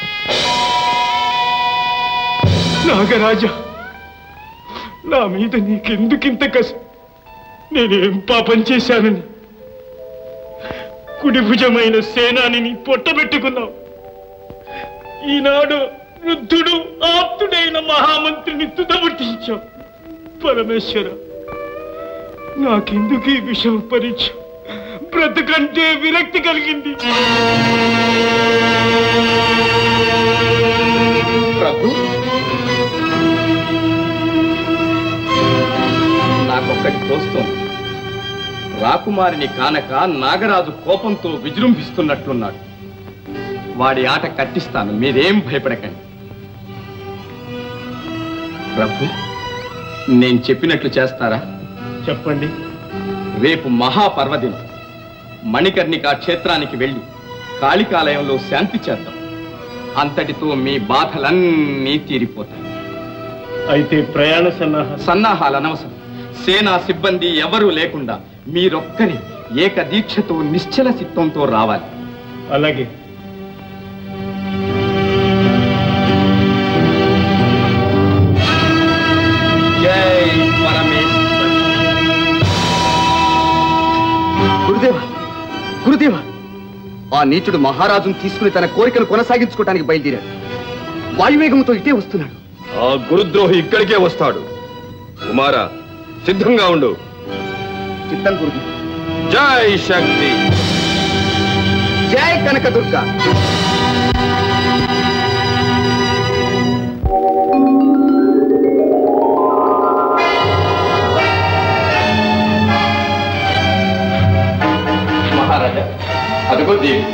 నాగరాజా, నా మీద నీకెందుకింత కసి? నేనేం పాపం చేశానని కుడి భుజమైన సేనాని పొట్టబెట్టుకున్నావు. ఈనాడు వృద్ధుడు ఆప్తుడైన మహామంత్రిని తుదముట్టించావు. పరమేశ్వర, నాకెందుకు ఈ విషమ పరీక్ష? బ్రతుకంటే విరక్తి కలిగింది. ప్రభు, నాకొక్కటి తోస్తోంది. రాకుమారిని కానక నాగరాజు కోపంతో విజృంభిస్తున్నట్లున్నాడు. వాడి ఆట కట్టిస్తాను, మీరేం భయపడకండి. ప్రభు, నేను చెప్పినట్లు చేస్తారా? చెప్పండి. రేపు మహాపర్వదినం. మణికర్ణికా క్షేత్రానికి వెళ్ళి కాళికాలయంలో శాంతి చేద్దాం. అంతటితో మీ బాధలన్నీ తీరిపోతాయి. అయితే ప్రయాణ సన్నాహాలు అనవసరం. సేనా సిబ్బంది ఎవరూ లేకుండా మీరొక్కరి ఏకదీక్షతో నిశ్చల చిత్తంతో రావాలి. అలాగే. జై పరమేశ్వర. గురుదేవ గురుదేవ, ఆ నీచుడు మహారాజును తీసుకుని తన కోరికను కొనసాగించుకోవటానికి బయలుదేరాడు. వాయువేగంతో ఇటే వస్తున్నాడు. ఆ గురుద్రోహి ఇక్కడికే వస్తాడు. కుమారా, సిద్ధంగా ఉండు. చిత్తం గురుదేవ. జై శక్తి. జై కనకదుర్గ. మహారాజా, అదిగో దేవి.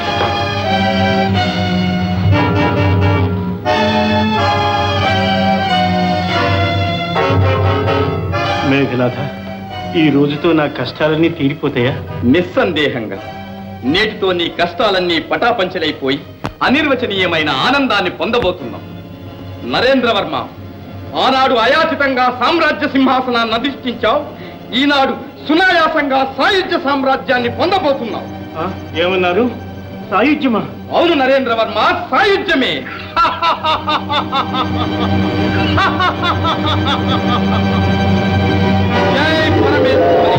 మేఘనాథ, ఈ రోజుతో నా కష్టాలన్నీ తీరిపోతాయా? నిస్సందేహంగా. నేటితో నీ కష్టాలన్నీ పటాపంచలైపోయి అనిర్వచనీయమైన ఆనందాన్ని పొందబోతున్నాం. నరేంద్రవర్మ, ఆనాడు అయాచితంగా సామ్రాజ్య సింహాసనాన్ని అధిష్ఠించావు. ఈనాడు సునాయాసంగా సాయుధ్య సామ్రాజ్యాన్ని పొందబోతున్నావు. ఏమన్నారు? సాయుధ్యమా? అవును నరేంద్రవర్మ, సాయుధ్యమే. జై పరమేశ్వరి.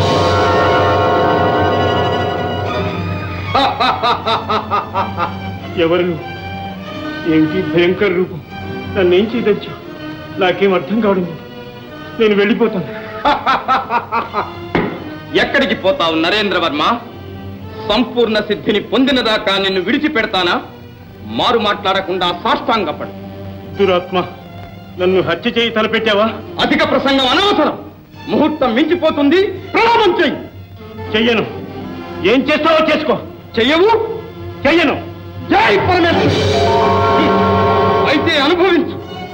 ఎవరు? ఏమిటి భయంకర రూపం? నన్నేం చేయదచ్చు? నాకేం అర్థం కావడం లేదు. నేను వెళ్ళిపోతాను. ఎక్కడికి పోతావు నరేంద్రవర్మ? సంపూర్ణ సిద్ధిని పొందినదాకా నిన్ను విడిచిపెడతానా? మారు మాట్లాడకుండా సాష్టాంగపడు. దురాత్మ, నన్ను హత్య చేయి తలపెట్టావా? అధిక ప్రసంగం అనవసరం. ముహూర్తం మించిపోతుంది. ప్రణామం చెయ్యి. చెయ్యను. ఏం చేస్తావో చేసుకో. చెయ్యవు? చెయ్యను. జై పరమేశ్వరి. అయితే అనుభవించు.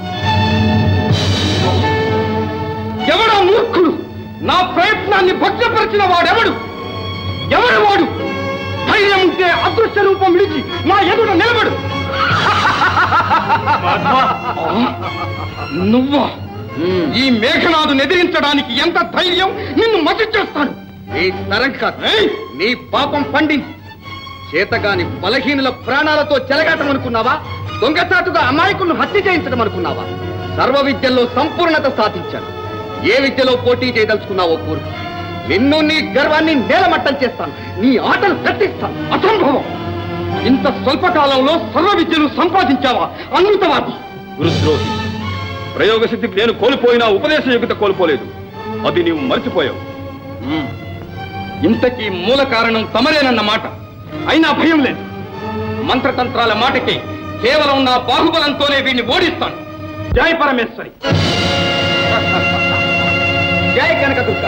ఎవడో మూర్ఖుడు నా ప్రయత్నాన్ని భగ్నపరిచిన వాడెవడు? ఎవడు వాడు? ధైర్యం ఉంటే అదృశ్య రూపం విడిచి నా ఎదుట నిలబడు. నువ్వా? ఈ మేఘనాథుని ఎదిరించడానికి ఎంత ధైర్యం? నిన్ను మసి చేస్తాను. నీ తరం కాదు, నీ పాపం పండింది. చేతగాని బలహీనుల ప్రాణాలతో చెలగాటం అనుకున్నావా? దొంగచాటుగా అమాయకులను హత్య చేయించడం అనుకున్నావా? సర్వ విద్యల్లో సంపూర్ణత సాధించాను. ఏ విద్యలో పోటీ చేయదలుచుకున్నావో పూర్తి. నిన్ను నీ గర్వాన్ని నేలమట్టం చేస్తాను. నీ ఆటలు కట్టిస్తాను. అసంభవం. ఇంత స్వల్పకాలంలో సర్వ విద్యను సంపాదించావా? అమృతవాది. గురుద్రోహి. ప్రయోగ సిద్ధికి నేను కోల్పోయినా ఉపదేశ యోగ్యత కోల్పోలేదు. అది నీవు మర్చిపోయావు. ఇంతకీ మూల కారణం తమరేనన్న మాట. అయినా భయం లేదు. మంత్రతంత్రాల మాటకి కేవలం నా బాహుబలంతోనే వీడిని ఓడిస్తాను. జై పరమేశ్వరి. జై కనకదుర్గ.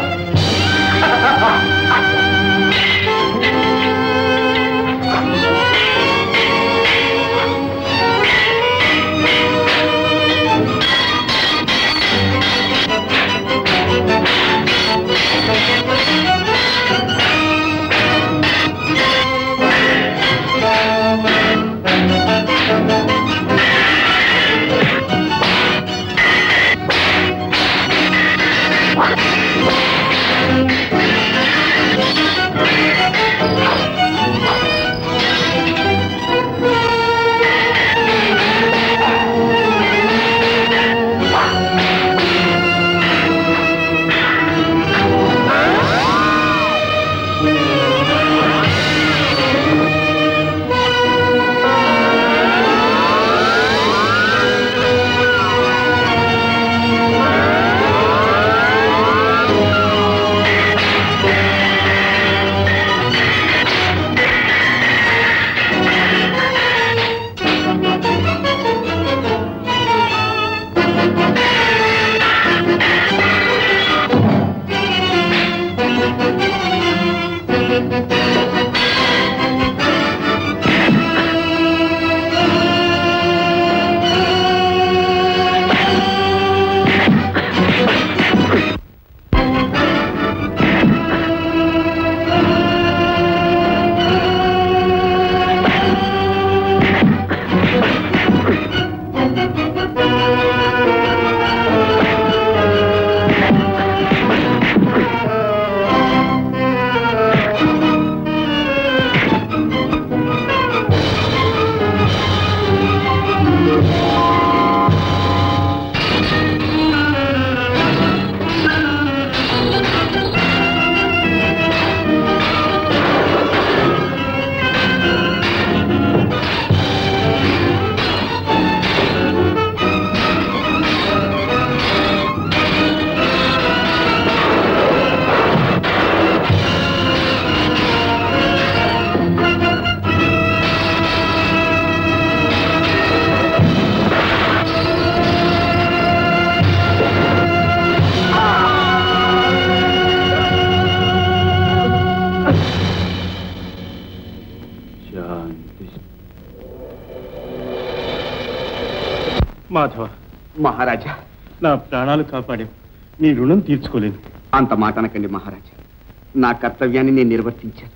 మాధవ, మహారాజా, నా ప్రాణాలు కాపాడే నీ రుణం తీర్చుకోలేను. అంత మాట అనకండి మహారాజా. నా కర్తవ్యాన్ని నేను నిర్వర్తించాను.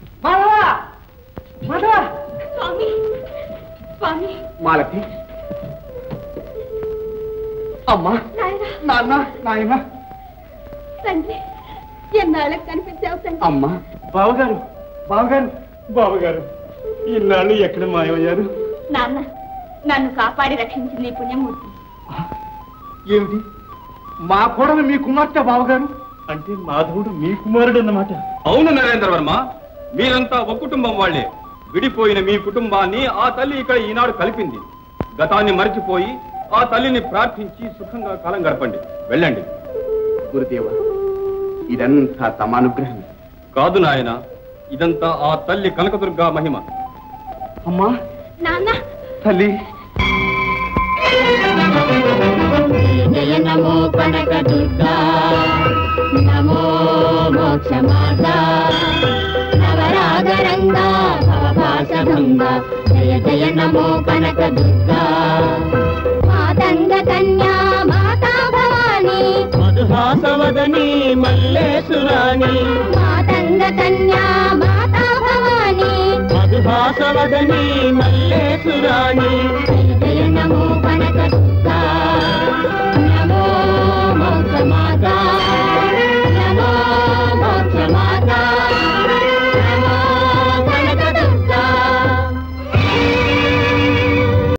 మాలతి, అమ్మా, నాన్న నాయన తండ్రి ఎన్నాళ్ళకి కనిపించావు తండ్రి. అమ్మా బావగారు బావగారు బావగారు ఇన్నాళ్ళు ఎక్కడ మాయమయ్యారు? నాన్న నన్ను కాపాడి రక్షించింది ఈ పుణ్యమూర్తి. ఏమిటి మా కోడలు మీ కుమార్తె బావగారు? అంటే మాధవుడు మీ కుమారుడు అన్నమాట. అవును నరేంద్రవర్మ, మీరంతా ఒక కుటుంబం వాళ్ళే. విడిపోయిన మీ కుటుంబాన్ని ఆ తల్లి ఇక్కడ ఈనాడు కలిపింది. గతాన్ని మరిచిపోయి ఆ తల్లిని ప్రార్థించి సుఖంగా కాలం గడపండి. వెళ్ళండి. గురుదేవ, ఇదంతా తమ అనుగ్రహం కాదు నాయన, ఇదంతా ఆ తల్లి కనకదుర్గా మహిమ. అమ్మా నాన్న తల్లి. జయ నమో కనక దుర్గా, నమో మోక్ష మాతా, నవరాగరంగా భవపాశభంగా. జయ జయ నమో కనక దుర్గా. మాతంగ కన్యా మాతా భవానీ, మధుహాసవదనీ మల్లేశ్వరాణి. మాతంగ కన్యా మాతా భవానీ, మధుహాసవదనీ మల్లేశ్వరాణి.